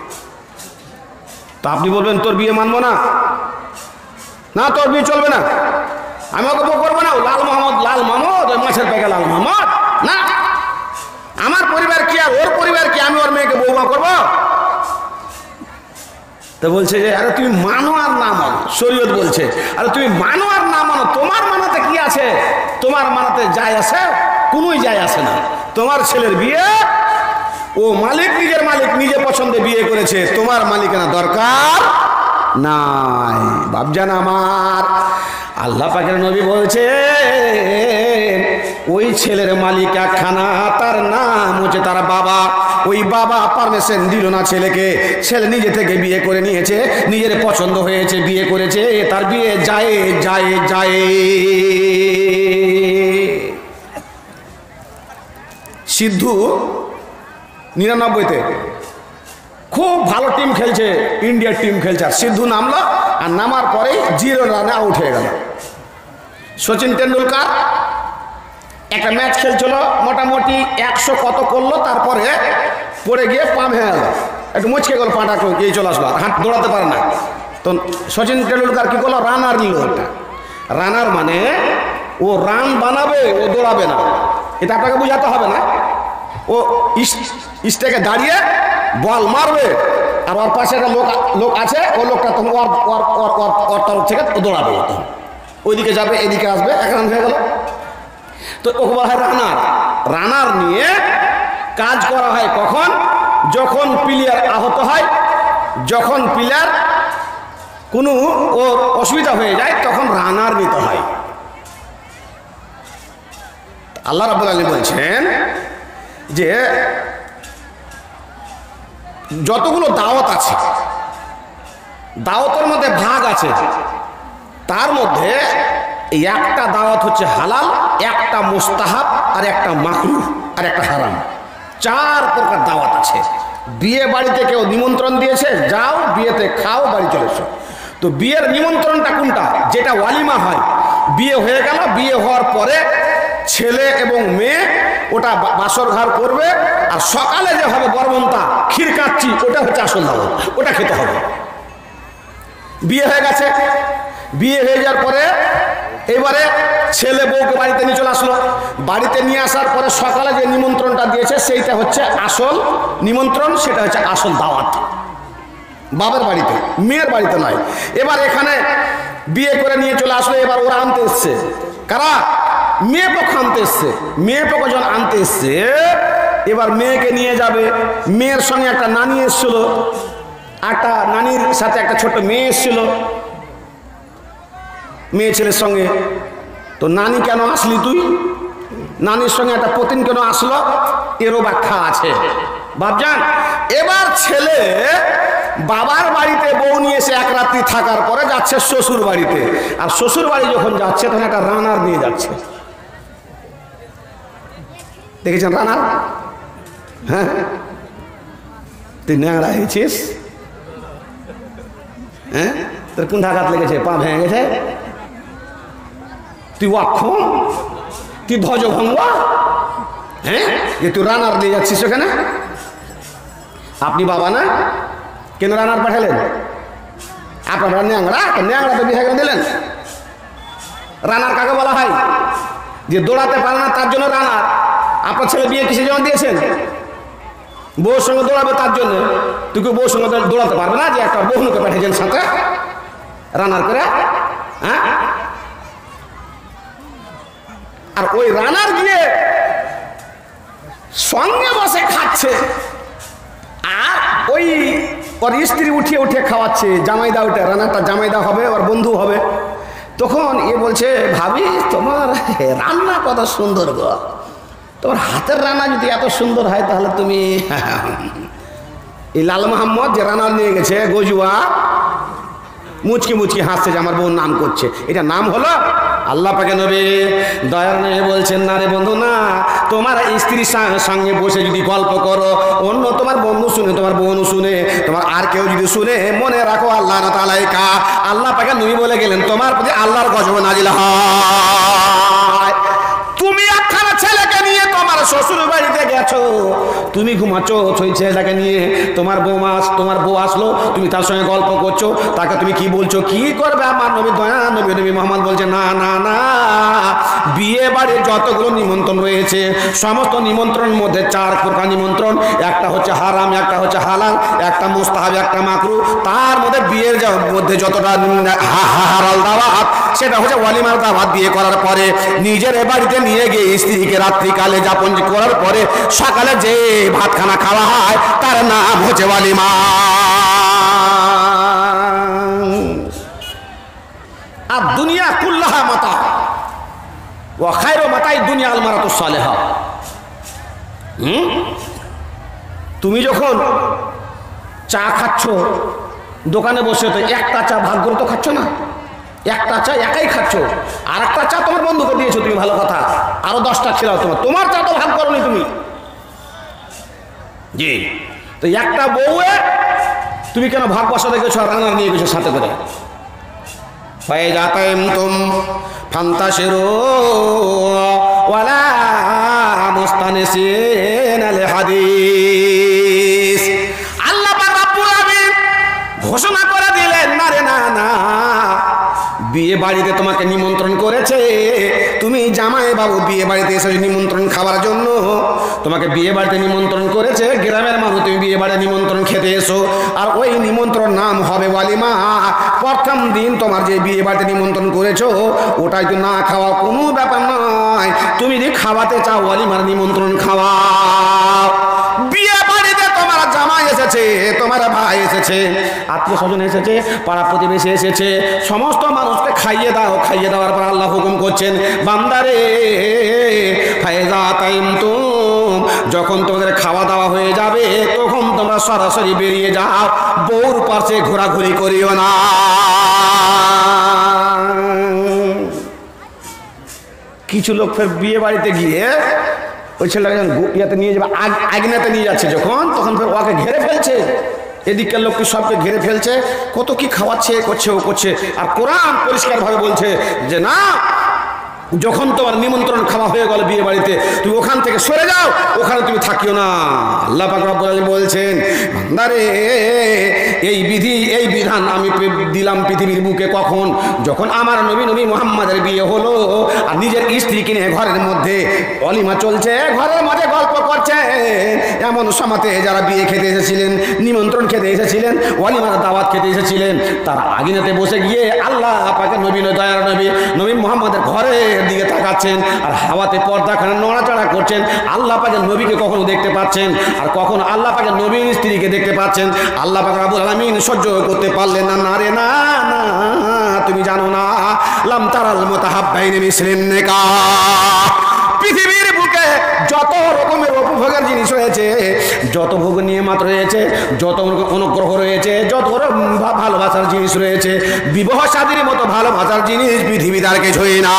তো আপনি বলবেন তোর বিয়ে মানবো না, না তোর বিয়ে চলবে না, আমি ওকে বউ করবো না, লাল মাহমুদ ওই মাছের পেকে লাল মাহমুদ না, আমার পরিবার কি আর ওর পরিবার কি, আমি ওর মেয়েকে বউমা করবো? তো বলছে যে আরে তুমি মানো আর না মানো, শরীয়ত বলছে আরে তুমি মানো আর না মানো, তোমার মানাতে কি আছে? তোমার মানাতে যায় আসে? কোনোই যায় আসে না। তোমার ছেলের বিয়ে ও মালিক, নিজের মালিক নিজে পছন্দে বিয়ে করেছে, তোমার মালিকানা দরকার নাই। বাপজান আমার, আল্লাহ পাকের নবী বলছেন, ওই ছেলের মালিক একখানা, তার নাম হচ্ছে তার বাবা। ওই বাবা পারমিশন দিল না ছেলেকে, ছেলে নিজে থেকে বিয়ে করে নিয়েছে, নিজের পছন্দ হয়েছে, বিয়ে করেছে, তার বিয়ে যায়। সিদ্ধু 99-তে খুব ভালো টিম খেলছে, ইন্ডিয়ার টিম খেলছে, আর সিদ্ধু নামলো, আর নামার পরে 0 রানে আউট হয়ে গেল। সচিন টেন্ডুলকার একটা ম্যাচ খেলছিল, মোটামুটি 100 কত করলো, তারপরে পড়ে গিয়ে পা ভেঙে গেল, একটু মুচকে গেল, পাটা গিয়ে চলে আসলো, হাত দৌড়াতে পারে না। তো সচিন টেন্ডুলকার কি করলো, রানার নিল। একটা রানার মানে ও রান বানাবে, ও দৌড়াবে না, এটা আপনাকে বোঝাতে হবে না। ও স্টেকে দাঁড়িয়ে বল মারবে, আর ওর পাশে একটা লোক আছে, ও লোকটা তখন ওর তরফ থেকে দৌড়াবে, ওইদিকে যাবে এদিকে আসবে, এক রান হয়ে গেল। তো ওকে বলা হয় রানার। রানার নিয়ে কাজ করা হয় কখন? যখন প্লেয়ার আহত হয়, যখন প্লেয়ার কোনো ওর অসুবিধা হয়ে যায়, তখন রানার নিতে হয়। আল্লাহ রাব্বুল আলামিন বলছেন যে যতগুলো দাওয়াত আছে, দাওয়াতের মধ্যে ভাগ আছে, তার মধ্যে একটা দাওয়াত হচ্ছে হালাল, একটা মুস্তাহাব, আর একটা মাকরুহ, আর একটা হারাম। 4 প্রকার দাওয়াত আছে। বিয়ে বাড়িতে কেউ নিমন্ত্রণ দিয়েছে, যাও বিয়েতে খাও, বাড়ি চলে এসো। তো বিয়ের নিমন্ত্রণটা কোনটা? যেটা ওয়ালিমা হয়, বিয়ে হয়ে গেল, বিয়ে হওয়ার পরে ছেলে এবং মেয়ে ওটা বাসর ঘর করবে, আর সকালে যে হবে বরমন্তা ক্ষীর কাচ্চি, ওটা হচ্ছে আসল দাওয়াত, ওটা খেতে হবে। বিয়ে হয়ে গেছে, বিয়ে হয়ে যাওয়ার পরে এবারে ছেলে বউকে বাড়িতে নিয়ে চলে আসলো। বাড়িতে নিয়ে আসার পরে সকালে যে নিমন্ত্রণটা দিয়েছে সেইটা হচ্ছে আসল নিমন্ত্রণ, সেটা হচ্ছে আসল দাওয়াত। বাবার বাড়িতে, মেয়ের বাড়িতে নয়। এবার এখানে বিয়ে করে নিয়ে চলে আসলো, এবার ওরা আনতে এসছে, কারা? মেয়ে পক্ষ আনতে এসছে। মেয়ে পক্ষ যখন আনতে এসছে, এবার মেয়েকে নিয়ে যাবে। মেয়ের সঙ্গে একটা নানি এসছিল, একটা নানির সাথে একটা ছোট মেয়ে এসছিল মেয়ে ছেলের সঙ্গে। তো নানি কেন আসলি তুই? নানির সঙ্গে একটা পতিন কেন আসলো? এরও ব্যাখ্যা আছে বাপজান। এবার ছেলে বাবার বাড়িতে বউ নিয়ে এসে এক রাত্রি থাকার পরে যাচ্ছে শ্বশুর বাড়িতে, আর শ্বশুর বাড়ি যখন যাচ্ছে তখন একটা রানার নিয়ে যাচ্ছে। দেখেছেন রানার? হ্যাঁ, তুই ন্যাংরা হয়েছিস? হ্যাঁ, তোর কোন আঘাত লেগেছে? পা ভেঙে গেছে? তুই অক্ষম, তুই ধ্বজভঙ্গ, হ্যাঁ, যে তুই রানার নিয়ে যাচ্ছিস ওখানে? আপনি বাবা না, কেন রানার পাঠালেন? আপনারা ন্যাংরা, ন্যাংরা তো বিয়ে করে দিলেন। রানার কাকে বলা হয়? যে দৌড়াতে পারে না তার জন্য রানার। আপনার ছেলে বিয়ে কিসের জন্য দিয়েছেন? বউর সঙ্গে দৌড়াবে তার জন্য। তুই কি বউর সঙ্গে দৌড়াতে পারবে না? যে একটা বহুকে পাঠিয়েছেন সাথে রানার করে, হ্যাঁ? আর ওই রানার গিয়ে সঙ্গে বসে খাচ্ছে, আর ওই ওর স্ত্রী উঠিয়ে উঠিয়ে খাওয়াচ্ছে। জামাইদা ওটা, রানারটা জামাইদা হবে, ওর বন্ধু হবে। তখন এ বলছে, ভাবি তোমার রান্না কত সুন্দর গো, তোমার হাতের রান্না যদি এত সুন্দর হয় তাহলে তুমি এই লাল মোহাম্মদ যে রান্না নিয়ে গেছে গজুয়া, মুচকি মুচকি হাসছে যে আমার বোন নাম করছে, এটা নাম হলো? আল্লাহ পাকে নবী দয়ার নবী বলছেন, না রে বন্ধু না, তোমার স্ত্রীর সঙ্গে বসে যদি গল্প করো, অন্য তোমার বন্ধু শুনে, তোমার বোন শুনে, তোমার আর কেউ যদি শুনে, মনে রাখো আল্লাহ তাআলা, আল্লাহ পাকে নবী বলে গেলেন তোমার প্রতি আল্লাহর গজব নাজিল হয়। তুমি একখানা ছেলেকে নিয়ে তোমার শ্বশুর বাড়িতে গেছো, তুমি ঘুমাচ্ছ ওই ছেলেটাকে নিয়ে, তোমার বউ আসলো, তুমি তার সঙ্গে গল্প করছো, তাকে তুমি কি বলছো? কি করবে আমার নবী দয়া নবী মোহাম্মদ বলছে, না না না, বিয়ে বাড়ির যতগুলো নিমন্ত্রণ রয়েছে সমস্ত নিমন্ত্রণের মধ্যে 4 প্রকার নিমন্ত্রণ, একটা হচ্ছে হারাম, একটা হচ্ছে হালাল, একটা মুস্তাহাব, একটা মাকরুহ। তার মধ্যে বিয়ের মধ্যে যতটা হালাল দাওয়াত, সেটা হচ্ছে ওয়ালিমার দাওয়াত। বিয়ে করার পরে নিজের বাড়িতে নিয়ে গিয়ে স্ত্রীকে রাত্রিকালে যাপন করার পরে সকালে যে ভাতখানা খাওয়া হয় তার নাম হচ্ছে ওয়ালিমা। আর দুনিয়া কুল্লাহা মাতা ওয়া খায়রু মাতাই দুনিয়া আল মারাতুস সালেহা। তুমি যখন চা খাচ্ছ দোকানে বসে, তো একটা চা ভাগ করে তো খাচ্ছ না, একটা চা একাই খাচ্ছ, আর একটা চা তোমার বন্ধুকে দিয়েছো তুমি, ভালো কথা, আরো 10টা ছিল তোমার চা তো ভাগ করোনি তুমি। জি, তো একটা বউয়ে তুমি কেন ভাগ বসাতে গেছো আর রান্না নিয়ে গেছো সাথে করে? পায়ে যাতাম তুম ফান্তাশিরু ওয়ালা মুস্তানিসিন আল হাদিস। আল্লাহ পাক রব্বুল আলামিন ঘোষণা করে দিলেন, না রে না না, বিয়ে বাড়িতে তোমাকে নিমন্ত্রণ করেছে, তুমি জামাই বাবু বিয়ে বাড়িতে এসে নিমন্ত্রণ খাওয়ার জন্য, তোমাকে বিয়ে বাড়িতে নিমন্ত্রণ করেছে, গ্রামের মানুষ, তুমি বিয়ে বাড়িতে নিমন্ত্রণ খেতে এসো, আর ওই নিমন্ত্রণ নাম হবে ওয়ালিমা। প্রথম দিন তোমার যে বিয়ে বাড়িতে নিমন্ত্রণ করেছো ওটাই তো না খাওয়া কোনো ব্যাপার নয়, তুমি যদি খাওয়াতে চাও ওয়ালিমার নিমন্ত্রণ খাওয়াও। বিয়ে বাড়িতে তোমার জামাই এসেছে, তোমার ভাই এসেছে, আত্মীয় স্বজন এসেছে, পাড়া প্রতিবেশী এসেছে, সমস্ত মানুষকে খাইয়ে দাও। খাইয়ে দেওয়ার পর আল্লাহ হুকুম করছেন, বান্দারে ফায়দা তাইম তুম, যখন তোমাদের খাওয়া দাওয়া হয়ে যাবে তখন তোমরা সরাসরি বেরিয়ে যাও, বউর পাশে ঘোরাঘুরি করিও না। কিছু লোক ফের বিয়ে বাড়িতে গিয়ে ওই ছেলেটাকে ইয়াতে নিয়ে যাবে, আগনাতে নিয়ে যাচ্ছে যখন, তখন ফের ওকে ঘেরে ফেলছে, এদিকের লোককে সবকে ঘিরে ফেলছে, কত কি খাওয়াচ্ছে, করছে ও করছে। আর কোরআন পরিষ্কারভাবে বলছে যে না, যখন তোমার নিমন্ত্রণ খাওয়া হয়ে গেল বিয়ে বাড়িতে, তুমি ওখান থেকে সরে যাও, ওখানে তুমি থাকিও না। আল্লাহ পাক রব্বুল আলামিন বলছেন, বান্দারে এই বিধি, এই বিধান আমি দিলাম পৃথিবীর বুকে কখন, যখন আমার নবী মুহাম্মাদের বিয়ে হলো, আর নিজের স্ত্রীকে নিয়ে ঘরের মধ্যে অলিমা চলছে, ঘরের মধ্যে গল্প করছে। এমন সমাতে যারা বিয়ে খেতে এসেছিলেন, নিমন্ত্রণ খেতে এসেছিলেন, অলিমার দাওয়াত খেতে এসেছিলেন, তারা আগিনাতে বসে গিয়ে আল্লাহ পাকের দয়ার নবী মুহাম্মাদের ঘরে দিকে তাকাচ্ছেন, আর হাওয়াতে পর্দাখানা নড়াচড়া করছেন। আল্লাহ পাকের নবীকে কখনো দেখতে পাচ্ছেন, আর কখনো আল্লাহ পাকের নবীর স্ত্রীকে দেখতে পাচ্ছেন। আল্লাহ পাক রব্বুল আলামিন সহ্য করতে পারলেন না, না রে না, না তুমি জানো না, লাম তারাল মুতাহাব্বাইনি মিসলিন নিকাহ। পৃথিবীর বুকে যত রকমের উপভোগের জিনিস রয়েছে, যত ভোগ নিয়ামত রয়েছে, যত অনুগ্রহ রয়েছে, যত ভালোবাসার জিনিস রয়েছে, বিবাহ শাদীর মতো ভালোবাসার জিনিস পৃথিবীতে আর কিছুই না।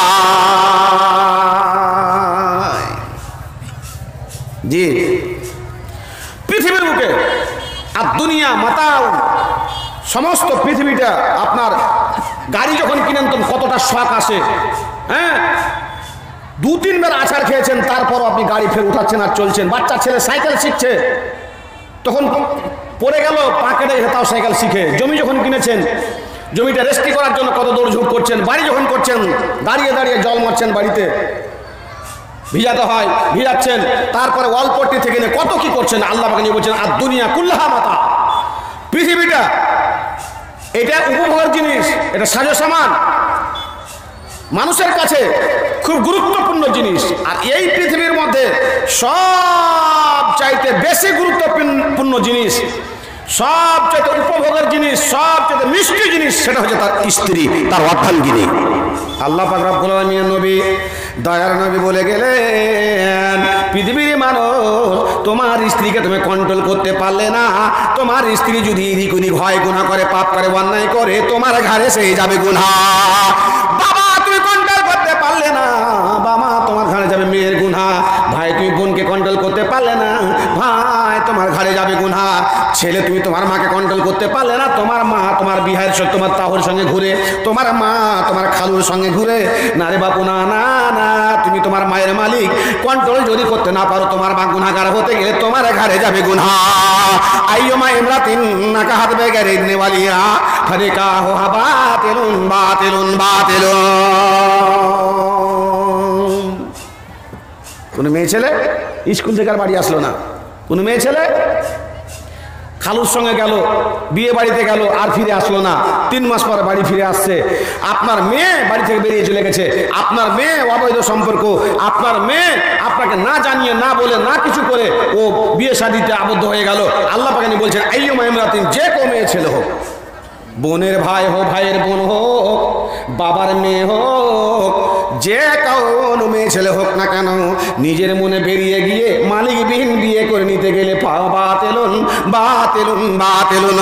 জি, পৃথিবীর বুকে আর দুনিয়া মাতাও, সমস্ত পৃথিবীটা আপনার, গাড়ি যখন কিনেন তখন কতটা শখ আসে, হ্যাঁ, 2-3 বার আছাড় খেয়েছেন, তারপর আপনি গাড়ি ফের উঠাচ্ছেন আর চলছেন। বাচ্চা ছেলে সাইকেল শিখছে, তখন পড়ে গেল, পা কেটে গেছে, তাও সাইকেল শিখে। জমি যখন কিনেছেন, জমিটা রেস্টি করার জন্য কত দৌড়ঝুঁক করছেন। বাড়ি যখন করছেন, দাঁড়িয়ে দাঁড়িয়ে জল মারছেন, বাড়িতে ভিজাতে হয়, ভিজাচ্ছেন, তারপরে অল্পটি থেকে নিয়ে কত কি করছেন। আল্লাহ পাক নিয়ে বলছেন, আর দুনিয়া কুল্লাহা মাতা, পৃথিবীটা এটা উপভোগের জিনিস, এটা সাজো সামান, মানুষের কাছে খুব গুরুত্বপূর্ণ জিনিস। আর এই পৃথিবীর মধ্যে সব চাইতে বেশি গুরুত্বপূর্ণ জিনিস, সবচেয়ে উপভোগের জিনিস, সবচেয়ে মিষ্টি জিনিস, সেটা হচ্ছে তার স্ত্রী, তার অর্ধাঙ্গিনী। আল্লাহ পাক রব্বুল আলামিন নবী, দয়ার নবী বলে গেলেন, পৃথিবীর মানুষ, তোমার স্ত্রীকে তুমি কন্ট্রোল করতে পারলে না, তোমার স্ত্রী যদি ইদিকুনি ভয় গুনাহ করে, পাপ করে, অন্যায় করে, তোমার ঘাড়ে সেই যাবে গুনাহ। বাবা তুমি কন্ট্রোল করতে পারলে না, বাবা তোমার ঘাড়ে যাবে মেয়ের গুনাহ। ভাই তুমি বোনকে কন্ট্রোল করতে পারলে না, ভাই তোমার ঘাড়ে যাবে গুনাহ। ছেলে তুমি তোমার মাকে কন্ট্রোল করতে পারলে না, তোমার মা তোমার বিহার তোমার তাহুর সঙ্গে ঘুরে, তোমার মা তোমার খালুর সঙ্গে ঘুরে। না রে বাপু, না না না, তুমি তোমার মায়ের মালিক, কন্ট্রোল যদি করতে না পারো, তোমার মা গুনাহগার হতে গেলে তোমার ঘাড়ে যাবে গুনাহ। আইয়ুমা ইমরাতিন নাকাহাত বিগাইরি ইযনি ওয়ালিয়া ফানিকাহু বাতিলুন বাতিলুন বাতিলুন। কোনো মেয়ে ছেলে স্কুল থেকে আর বাড়ি আসলো না, কোনো মেয়ে ছেলে খালুর সঙ্গে গেল, বিয়ে বাড়িতে গেল, আর ফিরে আসলো না, 3 মাস পরে বাড়ি ফিরে আসছে। আপনার মেয়ে বাড়ি থেকে বেরিয়ে চলে গেছে, আপনার মেয়ে অবৈধ সম্পর্ক, আপনার মেয়ে আপনাকে না জানিয়ে, না বলে, না কিছু করে ও বিয়ে শাদীতে আবদ্ধ হয়ে গেল। আল্লাহ পাক বলছেন, আইয়ুমা ইমরাতিন, যে কোনো মেয়ে ছেলে হোক, বোনের ভাই হোক, ভাইয়ের বোন হোক, বাবার মেয়ে হোক, যে কোনো মেয়ে ছেলে হোক না কেন, নিজের মনে বেরিয়ে গিয়ে মালিকবিহীন বিয়ে করে নিতে গেলে বাতিলুন বাতিলুন বাতিলুন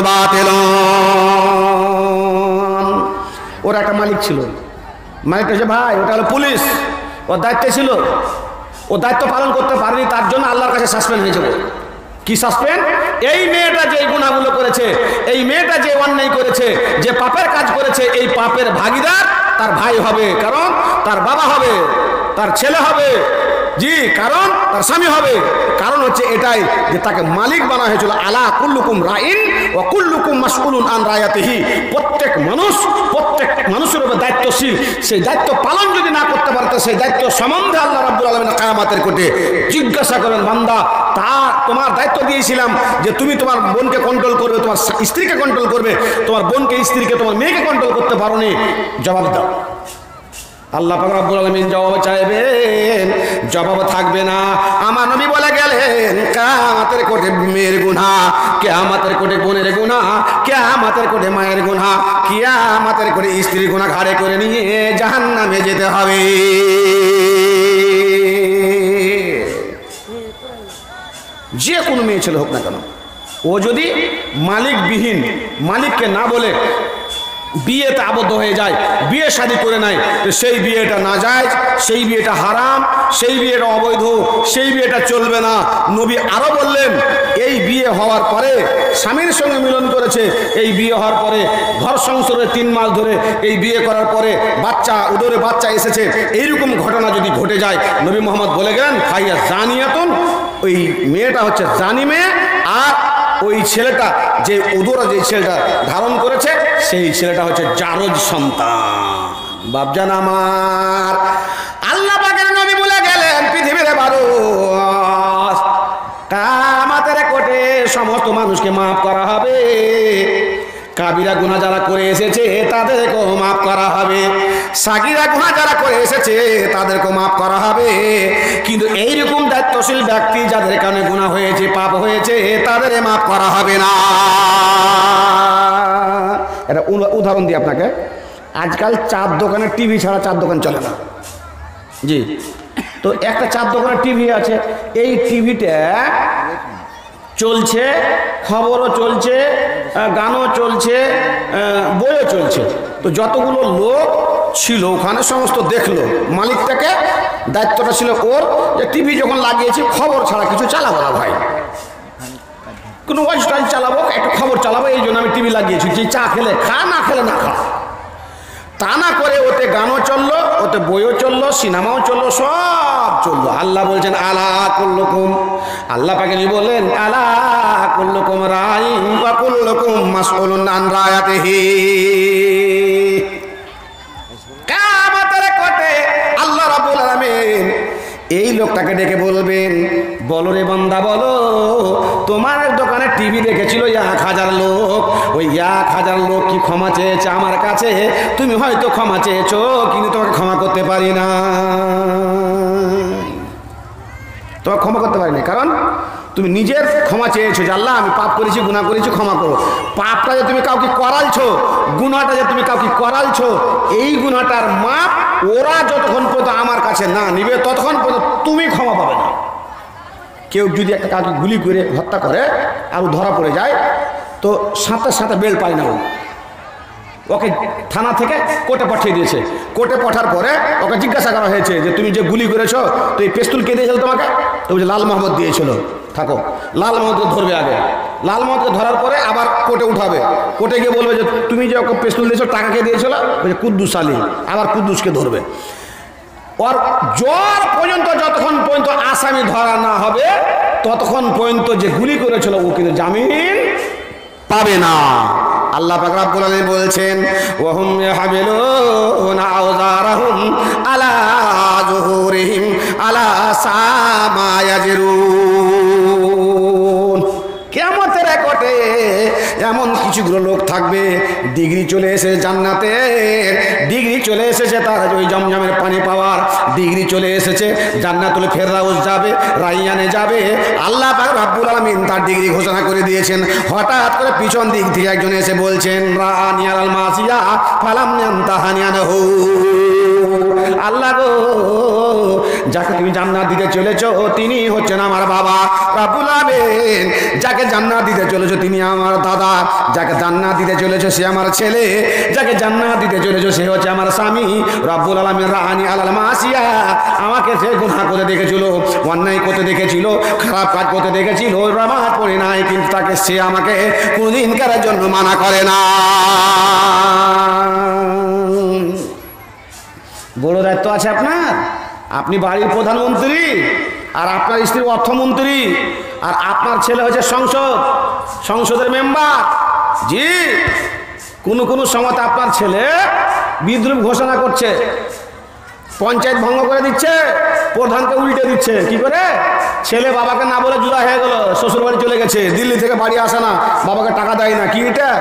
বাতিলুন। ওর একটা মালিক ছিল, মালিকটা হচ্ছে ভাই, ওটা হলো পুলিশ, ওর দায়িত্ব ছিল, ও দায়িত্ব পালন করতে পারেনি, তার জন্য আল্লাহর কাছে সাসপেন্ড হয়েছে। কি সাসপেন্ড? এই মেয়েটা যে গুনাহগুলো করেছে, এই মেয়েটা যে অন্যায় করেছে, যে পাপের কাজ করেছে, এই পাপের ভাগীদার তার ভাই হবে, কারণ তার বাবা হবে, তার ছেলে হবে, জি, কারণ তার স্বামী হবে। কারণ হচ্ছে এটাই যে তাকে মালিক বানা হয়েছিল। আলা কুল্লুকুম রাইন ওয়া কুল্লুকুম মাসউলুন আন রায়াতিহি। প্রত্যেক মানুষের উপর দায়িত্বশীল। সেই দায়িত্ব পালন যদি না করতে পারতে, সেই দায়িত্ব সম্বন্ধে আল্লাহ রাব্বুল আলামিন কিয়ামতের কোর্টে জিজ্ঞাসা করেন, বান্দা তোমার দায়িত্ব দিয়েছিলাম যে তুমি তোমার বোনকে কন্ট্রোল করবে, তোমার স্ত্রীকে কন্ট্রোল করবে, তোমার বোনকে, স্ত্রীকে, তোমার মেয়েকে কন্ট্রোল করতে পারোনি, জবাব দাও। আল্লাহ পাক রব্বুল আলামিন জবাব চাইবেন, জবাব থাকবে না। আমার নবী বলে গেলেন, কিয়ামতের কোর্টে মেয়ের গুনাহ, কিয়ামতের কোর্টে বোনের গুনাহ, কিয়ামতের কোর্টে মায়ের গুনাহ, কিয়ামতের কোর্টে স্ত্রীর গুনাহ ঘাড়ে করে নিয়ে জাহান্নামে যেতে হবে। যে কোনো মেয়ে ছেলে হোক না কেন, ও যদি মালিকবিহীন, মালিককে না বলে বিয়েতে আবদ্ধ হয়ে যায়, বিয়ে শাদী করে নেয়, তো সেই বিয়েটা নাজায়েজ, সেই বিয়েটা হারাম, সেই বিয়েটা অবৈধ, সেই বিয়েটা চলবে না। নবী আরো বললেন, এই বিয়ে হওয়ার পরে স্বামীর সঙ্গে মিলন করেছে, এই বিয়ে হওয়ার পরে ঘর সংসারে 3 মাস ধরে এই বিয়ে করার পরে উদরে বাচ্চা এসেছে, এইরকম ঘটনা যদি ঘটে যায়, নবী মোহাম্মদ বলে গেলেন, ফাইয়া জানিয়াতুন, ওই মেয়েটা হচ্ছে জানি মেয়ে, আর ওই ছেলেটা যে উদরে যে ছেলেটা ধারণ করেছে, সেই ছেলেটা হচ্ছে জারজ সন্তান। বাপজান আমার, আল্লাহ পাকের নবী বলে গেলেন, পৃথিবীর মানুষ কিয়ামতের কোর্টে সমস্ত মানুষকে মাফ করা হবে। কাবিরা গুনাহ যারা করে এসেছে তাদেরকেও মাফ করা হবে, সাগীরা গুনাহ যারা করে এসেছে তাদেরকেও মাফ করা হবে। কিন্তু এইরকম দায়িত্বশীল ব্যক্তি যাদের কারণে গুনাহ হয়েছে, পাপ হয়েছে, তাদের মাফ করা হবে না। এটা উদাহরণ দিই আপনাকে। আজকাল চার দোকানে টিভি ছাড়া চার দোকান চলে না। জি, তো একটা চার দোকানে টিভি আছে, এই টিভিটা চলছে, খবরও চলছে, গানও চলছে, বইও চলছে। তো যতগুলো লোক ছিল ওখানে সমস্ত দেখলো, মালিকটাকে দায়িত্বটা ছিল ওর, যে টিভি যখন লাগিয়েছি খবর ছাড়া কিছু চালাবো না ভাই, কোনো ওয়াইজ চালাবো, একটু খবর চালাবো, এই জন্য আমি টিভি লাগিয়েছি, যে চা খেলে খা, না খেলে না খা। তা না করে ওতে গানও চললো, ওতে বইও চললো, সিনেমাও চললো, সব চললো। আল্লাহ বলছেন, আলা কুল্লুকুম, আল্লাহ পাকে বললেন, আলা কুল্লুকুম রাইন ওয়া কুল্লুকুম মাসউলুন আন রায়াতিহি। কিয়ামতের কোর্টে আল্লাহ রাব্বুল আলামিন এই লোকটাকে ডেকে বলবেন, বলো রে বান্দা, বলো তোমার দোকানে টিভি দেখেছিল 1000 লোক, ওই 1000 লোক কি ক্ষমা চেয়েছে আমার কাছে? তুমি হয়তো ক্ষমা চেয়েছো, কিন্তু তোমাকে ক্ষমা করতে পারি না। তোমাকে ক্ষমা করতে পারি না, কারণ তুমি নিজের ক্ষমা চেয়েছো যে আল্লাহ আমি পাপ করেছি, গুনাহ করেছি, ক্ষমা করো। পাপটা যে তুমি কাউকে করালছো, গুনাহটা যে তুমি কাউকে করালছো, এই গুনাহটার মাপ ওরা যতক্ষণ পর্যন্ত আমার কাছে না নিবে, ততক্ষণ পর্যন্ত তুমি ক্ষমা পাবে না। কেউ যদি একটা কাউকে গুলি করে হত্যা করে আর ও ধরা পড়ে যায়, তো সাথে সাথে বেল পায় না, ওকে থানা থেকে কোর্টে পাঠিয়ে দিয়েছে। কোর্টে পাঠার পরে ওকে জিজ্ঞাসা করা হয়েছে যে তুমি যে গুলি করেছো, তো এই পিস্তল কে দিয়েছিল তোমাকে? তো বলছে লাল মোহাম্মদ দিয়েছিল। থাকো, লাল মোহাম্মদকে ধরবে আগে, লাল মোহাম্মদকে ধরার পরে আবার কোর্টে উঠাবে। কোর্টে গিয়ে বলবে যে তুমি যে ওকে পিস্তল দিয়েছো, টাকা কে দিয়েছিল? বলছে কুদ্দুস আলী। আবার কুদ্দুসকে ধরবে। ওর জ্বর পর্যন্ত, যতক্ষণ পর্যন্ত আসামি ধরা না হবে, ততক্ষণ পর্যন্ত যে গুলি করেছিল ও কিন্তু জামিন পাবে না। আল্লাহ পাক রব্বুল আলামিন বলছেন, ওয়াহুম ইয়াহমিলুনা আওযারাহুম আলা যুহুরিহিম আলা সামা ইয়াজরুন। কিয়ামতের কোর্টে এমন কিছুগুলো লোক থাকবে, ডিগ্রি চলে এসেছে জান্নাতের, ডিগ্রি চলে এসেছে তার ওই জমজমের পানি পাওয়ার, ডিগ্রি চলে এসেছে জান্নাতুল ফেরদাউস যাবে, রাইয়ানে যাবে। আল্লাহ পাক রব্বুল আলামিন তার ডিগ্রি ঘোষণা করে দিয়েছেন। হঠাৎ করে পিছন দিক থেকে একজন এসে বলছেন, রানি আল মাসিয়া ফালাম ইয়ানতাহানিয়ানহু। আল্লাহ গো, যাকে তুমি জান্নাত দিতে চলেছো তিনি হচ্ছেন আমার বাবা রব্বুল আলামিন, যাকে জান্নাত দিতে চলেছো তিনি আমার দাদা, যাকে জান্নাত দিতে চলেছো সে আমার ছেলে, যাকে জান্নাত দিতে চলেছো সে হচ্ছে আমার স্বামী। রব্বুল আলামিন রানি আল মাসিয়া, আমাকে সে গুনাহ করতে দেখেছিল, অন্যায় করতে দেখেছিল, খারাপ কাজ করতে দেখেছিল, নামাজ পড়ে নাই, কিন্তু তাকে সে আমাকে কোনদিন করার জন্য মানা করে না। বড় দায়িত্ব আছে আপনার। আপনি বাড়ির প্রধানমন্ত্রী আর আপনার স্ত্রী অর্থমন্ত্রী আর আপনার ছেলে হচ্ছে সংসদের মেম্বার। জি, কোন সময় আপনার ছেলে বিদ্রোহ ঘোষণা করছে, পঞ্চায়েত ভঙ্গ করে দিচ্ছে, প্রধানকে উল্টে দিচ্ছে। কি করে? ছেলে বাবাকে না বলে জুদা হয়ে গেল, শ্বশুর বাড়ি চলে গেছে, দিল্লি থেকে বাড়ি আসে না, বাবাকে টাকা দেয় না। কি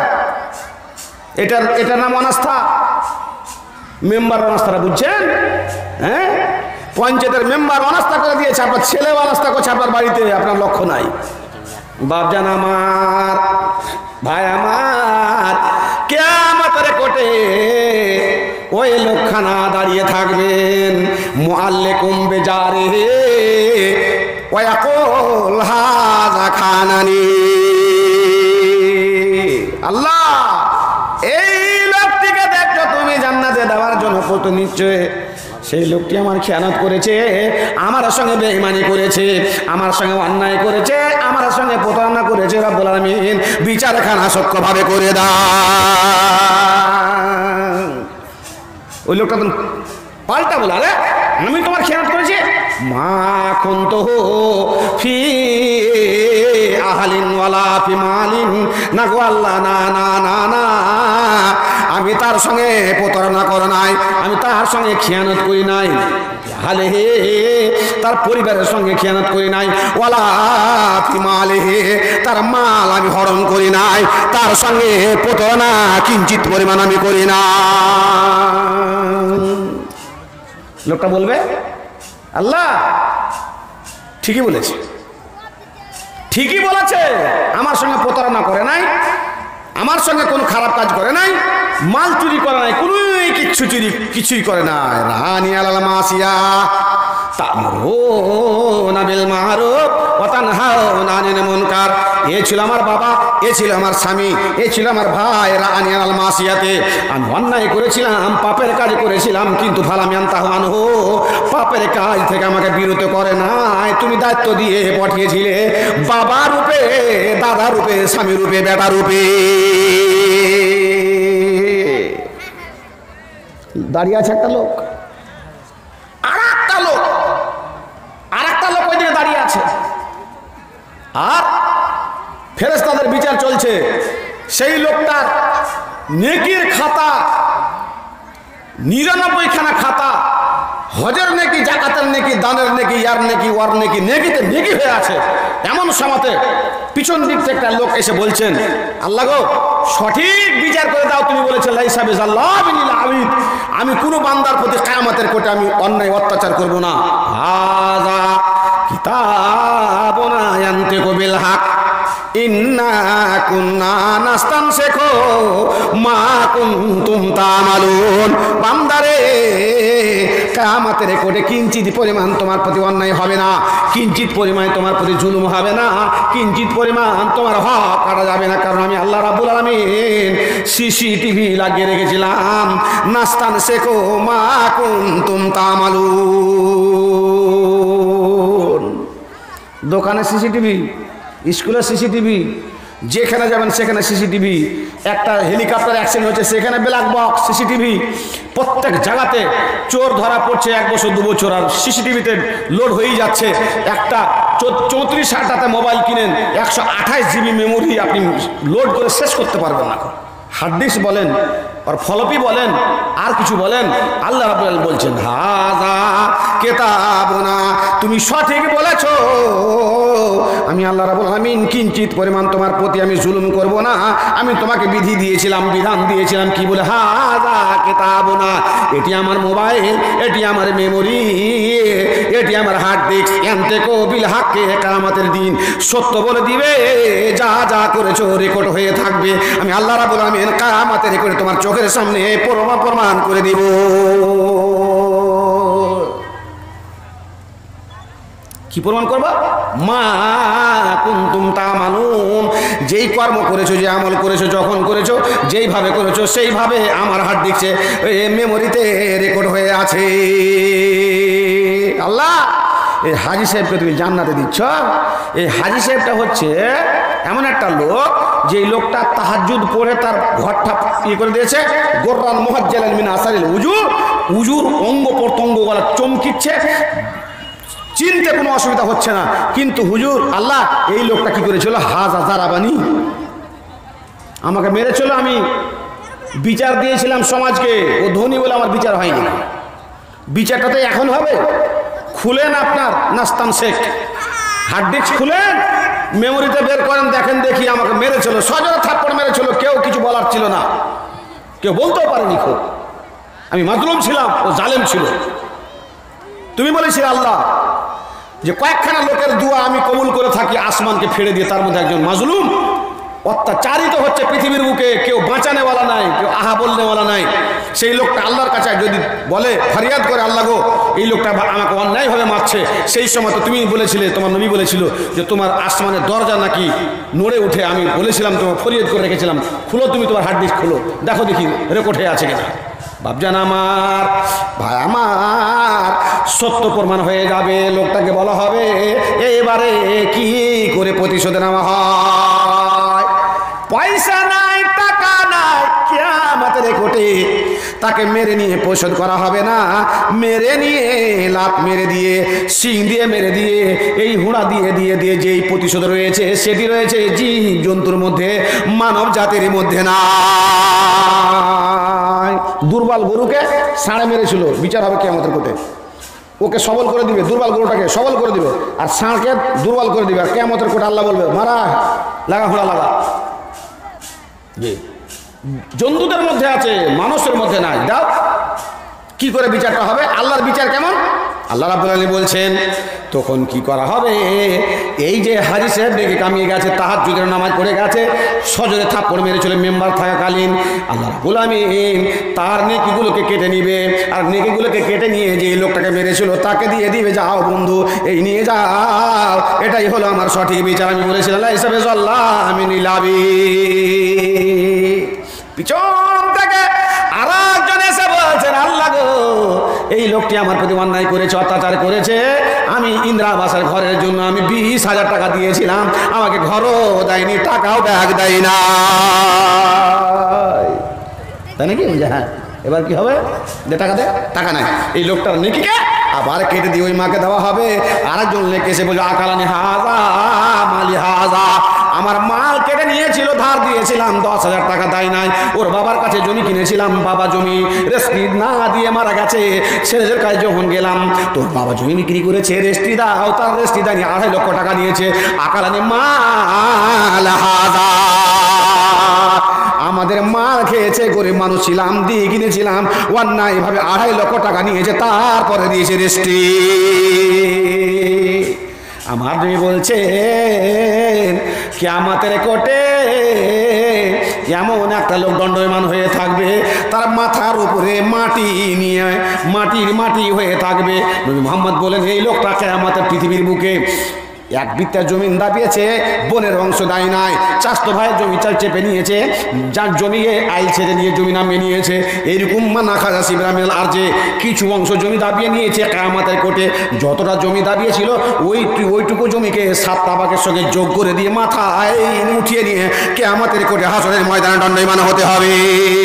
এটার নাম অনাস্থা। মেম্বার অনাস্থাটা বুঝছেন? হ্যাঁ, পঞ্চায়েতের মেম্বার অনাস্থা করে দিয়েছে, আপনার ছেলে অনাস্থা করছে আপনার বাড়িতে, আপনার লক্ষ্য নাই। বাপজান আমার, ভাই আমার, কিয়ামতের কোটে ওই লোকখানা দাঁড়িয়ে থাকবেন, মুআল্লিকুম বেজারে ওয়া ইয়াকুল হাযা খানানি। আল্লাহ এই লোকটিকে দেখছো তুমি জান্নাতে দেওয়ার জন্য কত নিশ্চয়, সেই লোকটি আমার খেয়ানত করেছে, আমার সঙ্গে বেঈমানি করেছে, আমার সঙ্গে অন্যায় করেছে, আমার সঙ্গে প্রতারণা করেছে। রব্বুল আলামিন বিচারখানা সূক্ষ্মভাবে করে দাও। ওই লোকটা তো পাল্টা বলে, আরে আমি তোমার খেয়ানত করেছি, মা কুনতুহু ফি আহলিন ওয়ালা ফি মালিন, না গো আল্লাহ, না না না না, আমি তার সঙ্গে প্রতারণা করি নাই, আমি তার সঙ্গে খেয়ানত করি নাই, হালে হে তার পরিবারের সঙ্গে খেয়ানত করি নাই, ওয়ালা ফি মালিহি তার মাল আমি হরণ করি নাই, তার সঙ্গে প্রতারণা কিঞ্চিত পরিমাণ আমি করি না। লোকটা বলবে আল্লাহ ঠিকই বলেছে, ঠিকই বলেছে, আমার সঙ্গে প্রতারণা করে নাই, আমার সঙ্গে কোনো খারাপ কাজ করে নাই, মাল চুরি করে নাই, কোনো কিছুই করে নাই। রানি আলাল মাসিয়া তা'মুরুনা বিল মা'রুফ ওয়া তানহাউনা আনিল মুনকার। এ ছিল আমার বাবা, এ ছিল আমার স্বামী, এ ছিল আমার ভাই। রানি আলাল মাসিয়াতে, আমি অন্যায় করেছিলাম, পাপের কাজ করেছিলাম, কিন্তু ফালাম ইয়ানতাহু আনহু, পাপের কাজ থেকে আমাকে বিরত করে নাই। তুমি দায়িত্ব দিয়ে পাঠিয়েছিলে বাবা রূপে, দাদা রূপে, স্বামী রূপে, বেটা রূপে। দাঁড়িয়ে আছে একটা লোক, আর একটা লোক ওইদিকে দাঁড়িয়ে আছে, আর ফেরেশতাদের বিচার চলছে। সেই লোকটার নেকির খাতা 99খানা খাতা, হজের নেকি, জাকাতের নেকি, দানের নেকি, ইয়ার নেকি, ওয়ার নেকি, নেকিতে নেকি হয়ে আছে। এমন সময়তে পিছন দিক থেকে একটা লোক এসে বলছেন, আল্লাহ গো সঠিক বিচার করে দাও, তুমি বলেছো লাইসা বিজাল্লাহ বিল আবিদ, আমি কোনো বান্দার প্রতি কিয়ামতের কোটে আমি অন্যায় অত্যাচার করব না। হাযা কিতাবুনা ইয়ানতিকু বিল হক ইন্না কুন্না নাস্তানসিখু মা কুনতুম তা'মালুন। বান্দারে, কিয়ামতের কোটে কিঞ্চিত পরিমাণ তোমার প্রতি অন্যায় হবে না, কিঞ্চিত পরিমাণ তোমার প্রতি জুলুম হবে না, কিঞ্চিত পরিমাণ তোমার হক কাটা যাবে না, কারণ আমি আল্লাহ রাব্বুল আলামিন সিসিটিভি লাগিয়ে রেখেছিলাম। নাস্তানসিখু মা কুনতুম তা'মালুন। দোকানে সিসিটিভি, স্কুলে সিসিটিভি, যেখানে যাবেন সেখানে সিসিটিভি। একটা হেলিকপ্টার অ্যাক্সিডেন্ট হচ্ছে, সেখানে ব্ল্যাক বক্স সিসিটিভি। প্রত্যেক জায়গাতে চোর ধরা পড়ছে, 1 বছর 2 বছর, আর সিসিটিভিতে লোড হয়েই যাচ্ছে। একটা 34-60টাতে মোবাইল কিনেন, 128 জিবি মেমোরি আপনি লোড করে শেষ করতে পারবেন না। হার্ড ডিস্ক বলেন আর ফলপি বলেন আর কিছু বলেন, আল্লাহ রাব্বুল আলামিন বলছেন হাযা কিতাবুনা, তুমি সঠিক বলেছো, আমি আল্লাহ রাব্বুল আলামিন কিঞ্চিত পরিমাণ তোমার প্রতি আমি জুলুম করব না। আমি তোমাকে বিধি দিয়েছিলাম, বিধান দিয়েছিলাম, কি বলে হাযা কিতাবুনা, এটি আমার মোবাইল, এটি আমার মেমোরি, এটি আমার হার্ড ডিস্ক। ইয়ানতিকু বিল হক, কিয়ামতের দিন সত্য বলে দিবে, যা যা করেছো রেকর্ড হয়ে থাকবে। আমি আল্লাহ রাব্বুল আলামিন কিয়ামতের রেকর্ড তোমার চোখের সামনে প্রমাণ করে দিব। কি প্রমাণ করবা? মা কুনতুম তা'মালুন, যেই কর্ম করেছো, যে আমল করেছো, যখন করেছো, যেইভাবে করেছো, সেইভাবে আমার হার্ড ডিস্কে মেমোরিতে রেকর্ড হয়ে আছে। আল্লাহ, এই হাজী সাহেবকে তুমি জান্নাতে দিচ্ছ। এই হাজী সাহেবটা হচ্ছে এমন একটা লোক, যে লোকটা তাহাজ্জুদ পড়ে তার ঘরটা ইয়ে করে দিয়েছে, গোররান মুহাজ্জালান মিন আসারিল উজুর অঙ্গ প্রত্যঙ্গ গলা চমকিচ্ছে, চিনতে কোনো অসুবিধা হচ্ছে না। কিন্তু হুজুর আল্লাহ এই লোকটা কি করেছিল, হাজা জারাবানি, আমাকে মেরেছিল, আমি বিচার দিয়েছিলাম সমাজকে, ও ধনী বলে আমার বিচার হয়নি। বিচারটা তো এখন হবে। খুলেন আপনার নাস্তান শেখ, হার্ড ডিস্ক খুলেন, মেমোরিতে বের করেন, দেখেন দেখি আমাকে মেরেছিল, সজোরে থাপ্পড় মেরেছিল, কেউ কিছু বলার ছিল না, কেউ বলতেও পারেনি খুব, আমি মাজলুম ছিলাম, ও জালেম ছিল। তুমি বলেছিলে আল্লাহ যে কয়েকখানা লোকের দোয়া আমি কবুল করে থাকি আসমানকে ফেড়ে দিয়ে, তার মধ্যে একজন মাজলুম অত্যাচারিত হচ্ছে পৃথিবীর বুকে, কেউ বাঁচানেওয়ালা নাই, কেউ আহা বলনেওয়ালা নাই। সেই লোকটা আল্লাহর কাছে যদি বলে, ফরিয়াদ করে, আল্লাহ গো এই লোকটা আমাকে অন্যায়ভাবে মারছে, সেই সময় তো তুমি বলেছিলে, তোমার নবী বলেছিল যে তোমার আসমানের দরজা নাকি নড়ে উঠে, আমি বলেছিলাম, তোমার ফরিয়াদ করে রেখেছিলাম, খুলো তুমি তোমার হার্ড ডিস্ক খুলো, দেখো দেখি রেকর্ড হয়ে আছে কিনা। বাপজান আমার, ভাই আমার, সত্য প্রমাণ হয়ে যাবে, লোকটাকে বলা হবে এবারে কি করে প্রতিশোধ নেওয়া হয়। পয়সা নাই, টাকা নাই, কিয়ামতের কোটে তাকে মেরে নিয়ে পরিশোধ করা হবে না, মেরে নিয়ে লাত মেরে দিয়ে, শিং দিয়ে মেরে দিয়ে, এই হুড়া দিয়ে দিয়ে দিয়ে যেই প্রতিশোধ রয়েছে সেটি রয়েছে জীব জন্তুর মধ্যে, মানব জাতির মধ্যে না। দুর্বল গরুকে ষাঁড়ে মেরেছিল, বিচার হবে কিয়ামতের কোটে, ওকে সবল করে দিবে, দুর্বল গরুটাকে সবল করে দিবে, আর ষাঁড়কে দুর্বল করে দিবে, আর কিয়ামতের কোটে আল্লাহ বলবে মারা লাগা, হুড়া লাগা। জি, জন্তুদের মধ্যে আছে, মানুষের মধ্যে নাই। দাও কি করে বিচারটা হবে, আল্লাহর বিচার কেমন? আল্লাহ রাব্বুল আলামিন বলছেন তখন কি করা হবে, এই যে হাজী সাহেব ডেকে কামিয়ে গেছে, তাহাজ্জুদের নামাজ পড়ে গেছে, সজরে থাপ্পড় মেরেছিল মেম্বার থাকাকালীন, আল্লাহ রাব্বুল আলামিন তার নেকিগুলোকে কেটে নিবে, আর নেকিগুলোকে কেটে নিয়ে যে লোকটাকে মেরেছিল তাকে দিয়ে দিবে, যাও বন্ধু এই নিয়ে যাও, এটাই হলো আমার সঠিক বিচার। আমি বলেছিলাম আল্লাহ হিসাবে আল্লাহ আমি নিলাবি। পিছন থেকে আর একজন এসে বলছেন আল্লাহ গো এই লোকটি আমার প্রতি অন্যায় করেছে, অত্যাচার করেছে, আমি ইন্দিরা আবাসের ঘরের জন্য আমি 20,000 টাকা দিয়েছিলাম, আমাকে ঘরও দেয়নি, টাকাও ব্যাগ দেয় না, তাই নাকি? হ্যাঁ, এবার কি হবে, দে টাকা, দে টাকা নাই, এই লোকটার নেকিকে আবার কেটে দিয়ে ওই মাকে দেওয়া হবে। আরেকজন লেখে এসে বলছে আকালানি হাজা মালি হাজা, আমার মাল কেটে নিয়েছিল, ধার দিয়েছিলাম 10,000 টাকা দেয় নাই, ওর বাবার কাছে জমি কিনেছিলাম, বাবা জমি রেস্ট্রি না দিয়ে মারা গেছে, ছেলেদের কাছে যখন গেলাম তোর বাবা জমি বিক্রি করেছে, রেস্ট্রি দাও, তার রেস্ট্রি দেয়নি, 2.5 লক্ষ টাকা নিয়েছে। আকালানি মাল হাজা, আমাদের মাল খেয়েছে, গরিব মানুষ ছিলাম, দিয়ে কিনেছিলাম, অন্যায় ভাবে 2.5 লক্ষ টাকা নিয়েছে, তারপরে দিয়েছে রেস্ট্রি। আমার নবী বলছেন কিয়ামতের কোটে এমন একটা লোক দণ্ডায়মান হয়ে থাকবে, তার মাথার উপরে মাটি নিয়ে মাটি হয়ে থাকবে। নবী মুহাম্মদ বলেন এই লোকটা কিয়ামতের পৃথিবীর বুকে এক বিত্তা জমিন দাবিয়েছে, বোনের অংশ দেয় নাই, চাস্তো ভাইয়ের জমি চেপে নিয়েছে, যার জমিকে আইল ছেড়ে নিয়ে জমি নামিয়ে নিয়েছে, এইরকম মানা খাজা শিবরামেল আর যে কিছু অংশ জমি দাবিয়ে নিয়েছে কিয়ামতের কোটে। যতটা জমি দাবিয়েছিল ওইটুকু জমিকে 7টা ভাগের সঙ্গে যোগ করে দিয়ে মাথায় উঠিয়ে নিয়ে কিয়ামতের কোটে হাসরের ময়দানে দণ্ডায়মান হতে হবে।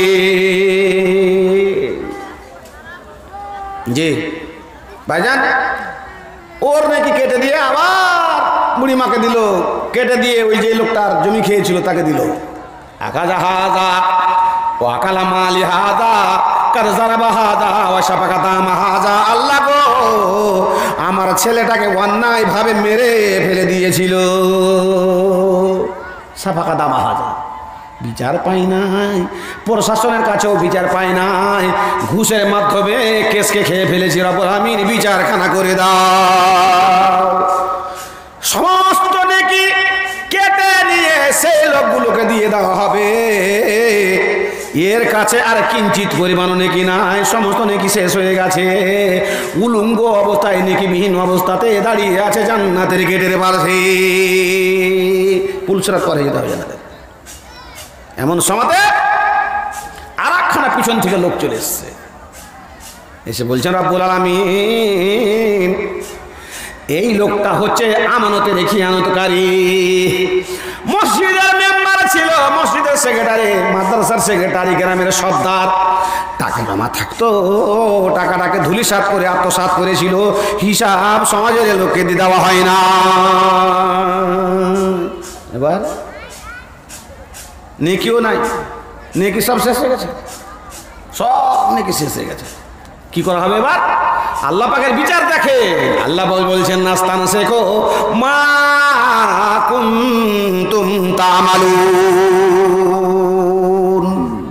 জি ভাইজান, ওর নাকি কেটে দিয়ে আবার বুড়িমাকে দিল, কেটে দিয়ে ওই যে লোকটার জমি খেয়েছিল তাকে দিল। আকাজা হাজা ও আকালা মালি হাজা কারজারাবা হাজা ও শাফাকা দামা হাজা, আল্লাহ গো আমার ছেলেটাকে অন্যায় ভাবে মেরে ফেলে দিয়েছিল, শাফাকা দামা হাজা, বিচার পাই নাই, প্রশাসনের কাছেও বিচার পাই নাই, ঘুষের মাধ্যমে কেসকে খেয়ে ফেলেছি, রব্বুল আমিন বিচারখানা করে দাও। সমস্ত নেকি কেটে নিয়ে সেই লোকগুলোকে দিয়ে দেওয়া হবে, এর কাছে আর কিঞ্চিত পরিমাণও নেকি নাই, সমস্ত নেকি শেষ হয়ে গেছে, উলঙ্গ অবস্থায় নেকিবিহীন অবস্থাতে দাঁড়িয়ে আছে জান্নাতের গেটের পাশে, পুলসরাত করে যেতে হবে জান্নাতে। এমন সময়তে আর একখানা পিছন থেকে লোক চলে এসছে, এসে বলছেন রব্বুল আলামিন এই লোকটা হচ্ছে আমানতের খিয়ানতকারী, মসজিদের মেম্বার ছিল, সেক্রেটারি, মাদ্রাসার সেক্রেটারি, গ্রামের সর্দার, টাকা জমা থাকতো, টাকাটাকে ধুলিসাৎ করে আত্মসাৎ করেছিল, হিসাব সমাজের লোককে দিয়ে দেওয়া হয় না। এবার নেকিও নাই, নেকি সব শেষ হয়ে গেছে, সব নেকি শেষ হয়ে গেছে। কি করা হবে এবার? আল্লাহ পাকের বিচার দেখে। আল্লাহ বলছেন নাস্তান শেখো মা কুনতুম তামালুন।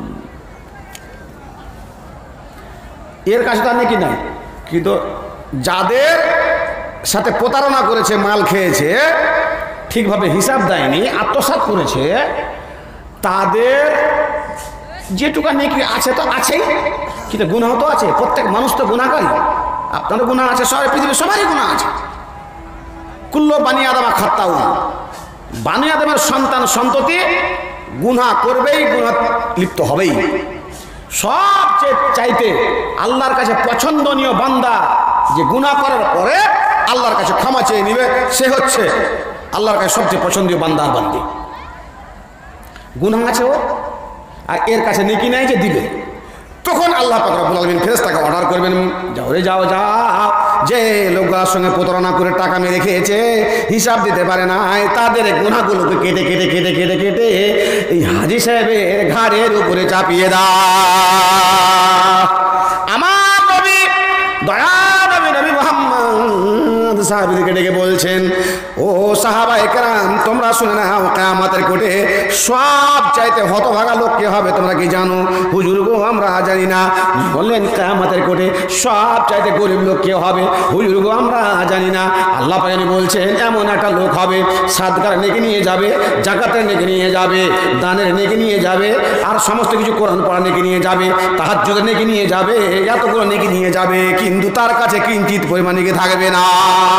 এর কাছে তার নেকি নাই, কিন্তু যাদের সাথে প্রতারণা করেছে, মাল খেয়েছে, ঠিকভাবে হিসাব দেয়নি, আত্মসাৎ করেছে, তাদের যেটুকু নেকি আছে তো আছেই, কিন্তু গুনাহ তো আছে। প্রত্যেক মানুষ তো গুনাহকারী, আপনারও গুনাহ আছে, সবাই পৃথিবীর সবারই গুনাহ আছে। কুল্লু বানি আদমা খাত্তাউন, বানি আদমের সন্তান সন্ততি গুনাহ করবেই, গুনাহ লিপ্ত হবেই। সবচেয়ে চাইতে আল্লাহর কাছে পছন্দনীয় বান্দা যে গুনাহ করার পরে আল্লাহর কাছে ক্ষমা চেয়ে নিবে, সে হচ্ছে আল্লাহর কাছে সবচেয়ে পছন্দনীয় বান্দার বান্দি। গুনাহ আছে ও, আর এর কাছে নেকি নাই যে দিবে, তখন আল্লাহ পাক রব্বুল আলামিন ফেরেশতাকে অর্ডার করবেন, যাও রে যাও, যাও, যে লোকগুলোর সঙ্গে প্রতারণা করে টাকা মেরে খেয়েছে, হিসাব দিতে পারে না, তাদের গুনাহগুলোকে কেটে কেটে কেটে কেটে কেটে এই হাজী সাহেবের ঘাড়ের উপরে চাপিয়ে দাও। আমার নবী, দয়া নবী, নবী মুহাম্মদ সাহাবীদেরকে ডেকে বলছেন, ও সাহাবায়ে কেরাম, তোমরা শুনে নাও, কিয়ামতের কোটে সব চাইতে হতভাগা লোক কে হবে তোমরা কি জানো? হুজুর গো আমরা জানি না। বললেন কিয়ামতের কোটে সব চাইতে গরিব লোক কে হবে? হুজুর গো আমরা জানি না। আল্লাহ পাক বলছেন এমন একটা লোক হবে, সাদকার নেকি নিয়ে যাবে, যাকাতের নেকি নিয়ে যাবে, দানের নেকি নিয়ে যাবে, আর সমস্ত কিছু কোরআন পড়া নেকি নিয়ে যাবে, তাহাজ্জুদের নেকি নিয়ে যাবে, এতগুলো নেকি নিয়ে যাবে, কিন্তু তার কাছে কিঞ্চিত পরিমাণ নেকি থাকবে না।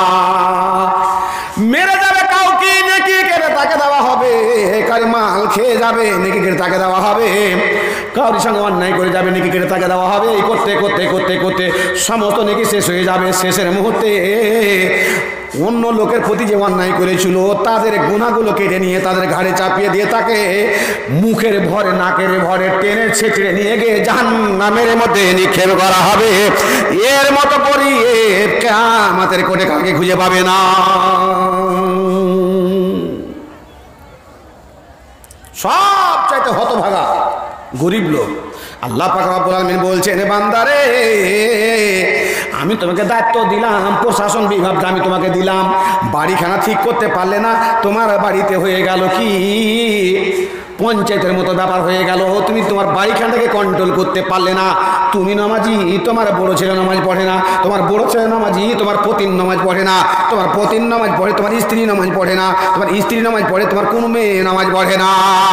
মেরে যাবে কাউকে, নেকি কেটে তাকে দেওয়া হবে, কারি মাল খেয়ে যাবে, নেকি কেটে তাকে দেওয়া হবে, কারোর সঙ্গে অন্যায় করে যাবে, নেকি কেটে তাকে দেওয়া হবে। করতে করতে করতে করতে সমস্ত নেকি শেষ হয়ে যাবে। শেষের মুহূর্তে অন্য লোকের প্রতি যে অন্যায় করেছিল তাদের গুনাহগুলো কেটে নিয়ে তাদের ঘাড়ে চাপিয়ে দিয়ে তাকে মুখের ভরে নাকের ভরে টেনে ছেঁচড়ে নিয়ে গিয়ে জাহান্নামের মধ্যে নিক্ষেপ করা হবে। এর মতো করিয়ে কিয়ামতের কোটে কাউকে খুঁজে পাবে না। সব চাইতে হতভাগা গরিব লোক। আল্লাহ পাক রব্বুল আলামিন বলছেন, বান্দারে আমি তোমাকে দায়িত্ব দিলাম, প্রশাসন বিভাগটা আমি তোমাকে দিলাম, বাড়িখানা ঠিক করতে পারলে না, তোমার বাড়িতে হয়ে গেল কি পঞ্চায়েতের মতো ব্যাপার হয়ে গেল। তুমি তোমার বাড়িখানটাকে কন্ট্রোল করতে পারলে না। তুমি নামাজি, তোমার বড় ছেলে নামাজ পড়ে না, তোমার বড় ছেলে নামাজি, তোমার পতির নামাজ পড়ে না, তোমার পতির নামাজ পড়ে, তোমার স্ত্রী নামাজ পড়ে না, তোমার স্ত্রী নামাজ পড়ে, তোমার কোনো মেয়ে নামাজ পড়ে না।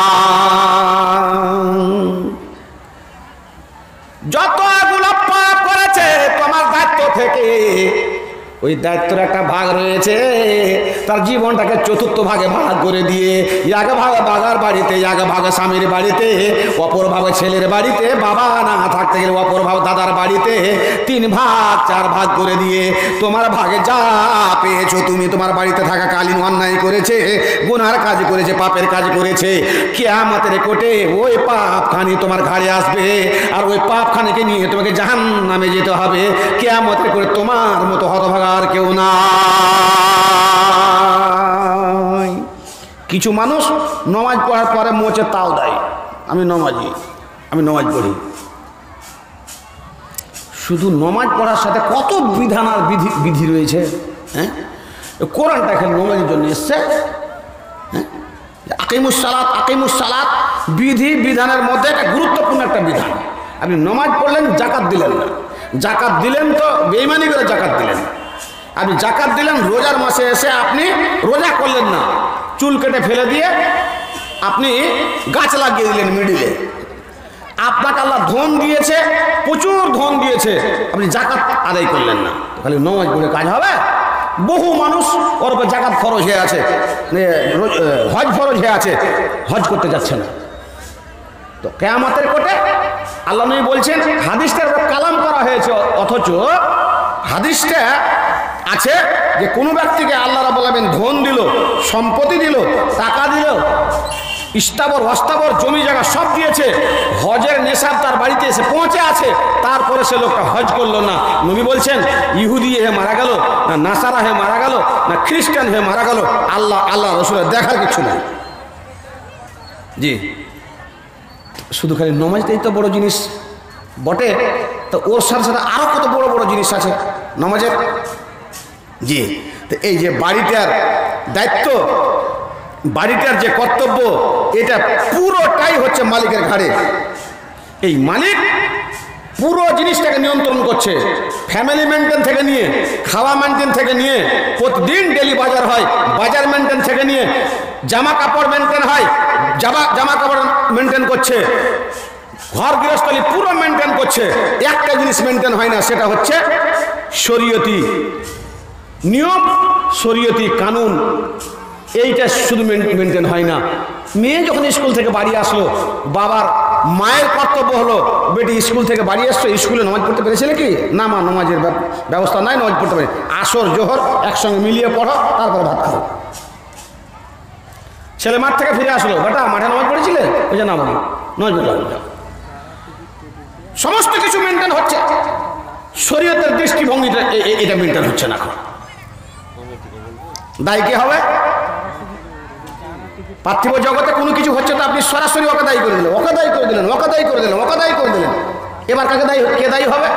যতগুলো পাপ করেছে তোমার দায়িত্ব থেকে, ওই দায়িত্বের একটা ভাগ রয়েছে, তার জীবনটাকে চতুর্থ ভাগে ভাগ করে দিয়ে এক ভাগ বাবার বাড়িতে, এক ভাগ স্বামীর বাড়িতে, অপর ভাগ ছেলের বাড়িতে, বাবা না থাকতে গেলে অপর ভাগ দাদার বাড়িতে, 3 ভাগ 4 ভাগ করে দিয়ে তোমার ভাগে যা পেয়েছো তুমি, তোমার বাড়িতে থাকা কালীন অন্যায় করেছে, গুনার কাজ করেছে, পাপের কাজ করেছে, কিয়ামতের কোটে ওই পাপখানি তোমার ঘাড়ে আসবে, আর ওই পাপখানিকে নিয়ে তোমাকে জাহান্নামে যেতে হবে। কিয়ামতের কোটে তোমার মতো হতভাগা আর কেউ নাই। কিছু মানুষ নমাজ পড়ার পরে মোচে তাও দেয়, আমি নমাজি, আমি নমাজ পড়ি। শুধু নমাজ পড়ার সাথে কত বিধান আর বিধি রয়েছে। হ্যাঁ, কোরআনটা এখানে নমাজের জন্য এসছে। হ্যাঁ, আকিমুস সালাত, আকিমুস সালাত বিধি বিধানের মধ্যে একটা গুরুত্বপূর্ণ একটা বিধান। আপনি নমাজ পড়লেন, জাকাত দিলেন না, জাকাত দিলেন তো বেঈমানি করে জাকাত দিলেন। আপনি জাকাত দিলেন, রোজার মাসে এসে আপনি রোজা করলেন না, চুল কেটে ফেলে দিয়ে আপনি গাছ লাগিয়ে দিলেন মিডিলে। আপনাকে আল্লাহ ধন দিয়েছে, প্রচুর ধন দিয়েছে, আপনি জাকাত আদায় করলেন না, খালি নমাজ পড়ে কাজ হবে? বহু মানুষ ওর উপর জাকাত ফরজ হয়ে আছে, হজ ফরজ হয়ে আছে, হজ করতে যাচ্ছে না। তো কিয়ামতের কোটে আল্লাহ নবী বলছেন, হাদিসটার কালাম করা হয়েছে, অথচ হাদিসটা আছে যে কোনো ব্যক্তিকে আল্লাহ রাব্বুল আলামিন ধন দিল, সম্পত্তি দিল, টাকা দিল, স্থাবর অস্থাবর জমি জায়গা সব দিয়েছে, হজের নেশাব তার বাড়িতে এসে পৌঁছে আছে, তারপরে সে লোকটা হজ করলো না। নবী বলছেন ইহুদি হয়ে মারা গেল, না নাসারা হয়ে মারা গেল, না খ্রিস্টান হয়ে মারা গেল, আল্লাহ রসুলের দেখার কিছু নাই। জি, শুধু খালি নমাজটাই তো বড় জিনিস বটে, তো ওর সাথে সাথে আরো কত বড় বড় জিনিস আছে নমাজের। জি, তো এই যে বাড়িটার দায়িত্ব, বাড়িটার যে কর্তব্য, এটা পুরোটাই হচ্ছে মালিকের ঘাড়ে। এই মালিক পুরো জিনিসটাকে নিয়ন্ত্রণ করছে, ফ্যামিলি মেনটেন থেকে নিয়ে, খাওয়া মেনটেন থেকে নিয়ে, প্রতিদিন ডেলি বাজার হয়, বাজার মেনটেন থেকে নিয়ে, জামা কাপড় মেনটেন হয়, জামা কাপড় মেনটেন করছে, ঘর গৃহস্থলী পুরো মেনটেন করছে। একটা জিনিস মেনটেন হয় না, সেটা হচ্ছে শরীয়তি নিয়ম, শরীয়তি কানুন, এইটা শুধু মেনটেন হয় না। মেয়ে যখন স্কুল থেকে বাড়ি আসলো, বাবার মায়ের কর্তব্য হলো বেটি স্কুল থেকে বাড়ি আসছো, স্কুলে নামাজ পড়তে পেরেছিলে কি না? মা নামাজের ব্যবস্থা নাই, নামাজ পড়তে পারে, আসর জোহর একসঙ্গে মিলিয়ে পড়ো, তারপরে ভাত খাও। ছেলে মাঠ থেকে ফিরে আসলো, বেটা মাঠে নামাজ পড়েছিলে? ওই যে না বলি নামাজ পড়লাম। সমস্ত কিছু মেনটেন হচ্ছে, শরীয়তের দৃষ্টিভঙ্গিটা এটা মেনটেন হচ্ছে না। দায়ী কে হবে? পার্থিব জগতে কোনো কিছু হচ্ছে তো আপনি সরাসরি ওকে দায়ী করে দিলেন, ওকে দায়ী করে দিলেন, ওকে দায়ী করে দিলেন, ওকে দায়ী করে দিলেন। এবার কাকে দায়ী, কে দায়ী হবে?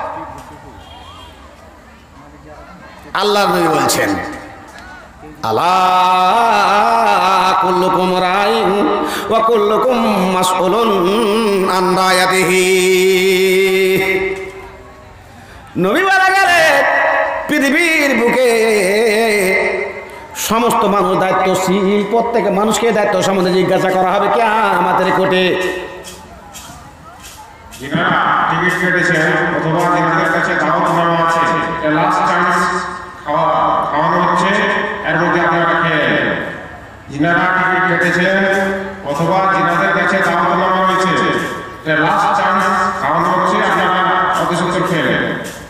আল্লাহর নবী বলছেন আলা কুল্লুকুম রাইন ওয়া কুল্লুকুম মাসউলুন আন রায়াতিহি। নবী মারা গেলেন, পৃথিবীর বুকে সমস্ত মানুষ দায়িত্বশীল, প্রত্যেক মানুষকে দায়িত্ব সম্বন্ধে জিজ্ঞাসা করা হবে কিয়ামতের কোর্টে। যারা টিকিট কেটেছেন অথবা যাদের কাছে দাওয়াত নামা আছে, লাস্ট চান্স খাওয়ানো হচ্ছে, এর মধ্যে আপনারা খেয়ে নেন। যারা টিকিট কেটেছেন অথবা যাদের কাছে দাওয়াত নামা হয়েছে, লাস্ট চান্স খাওয়ানো হচ্ছে, আপনারা অতি সুন্দর খেয়ে নেন।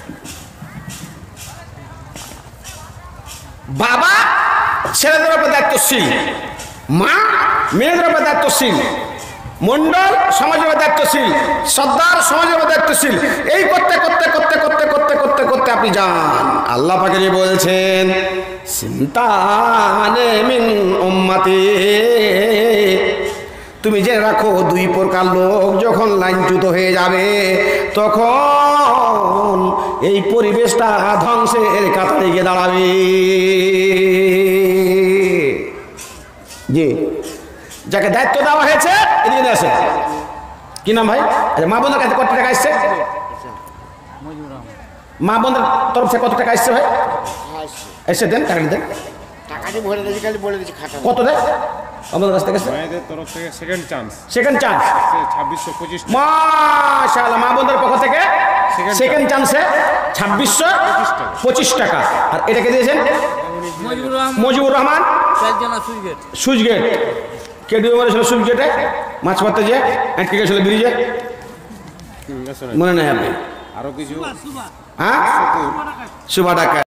বাবা ছেলেদের উপর দায়িত্বশীল, মা মেয়েদের উপর দায়িত্বশীল, মন্ডল সমাজের উপর দায়িত্বশীল, সর্দার সমাজের উপর দায়িত্বশীল। এই করতে করতে করতে করতে করতে করতে করতে আপনি যান। আল্লাহ পাক বলছেন সিনতানে মিন উম্মতি, তুমি জেনে রাখো দুই প্রকার লোক যখন লাইনচ্যুত হয়ে যাবে, তখন এই পরিবেশটা ধ্বংসের কাতারে গিয়ে দাঁড়াবে। জি, যাকে দায়িত্ব দেওয়া হয়েছে এদিকে আসে, কি নাম ভাই? মা বোনের কাছে কত টাকা আসছে? মা বোনের তরফ থেকে কত টাকা আসছে ভাই? এসে দেন, টাকা দেন। কত দেয় আমাদের কাছ থেকে? মায়েদের তরফ থেকে সেকেন্ড চান্স 2625 মাশাআল্লাহ। মা বোনদের পক্ষ থেকে সেকেন্ড চান্সে 2625 টাকা। আর এটাকে দিয়েছেন মজিবুর রহমান সুইচগেট। কে ডিও মারেছিল সুইচগেটে? মাছ মারতে যে আটকে গেছিল ব্রিজে, মনে নেই আপনি? আরো কিছু, হ্যাঁ, সুবা ডাকা।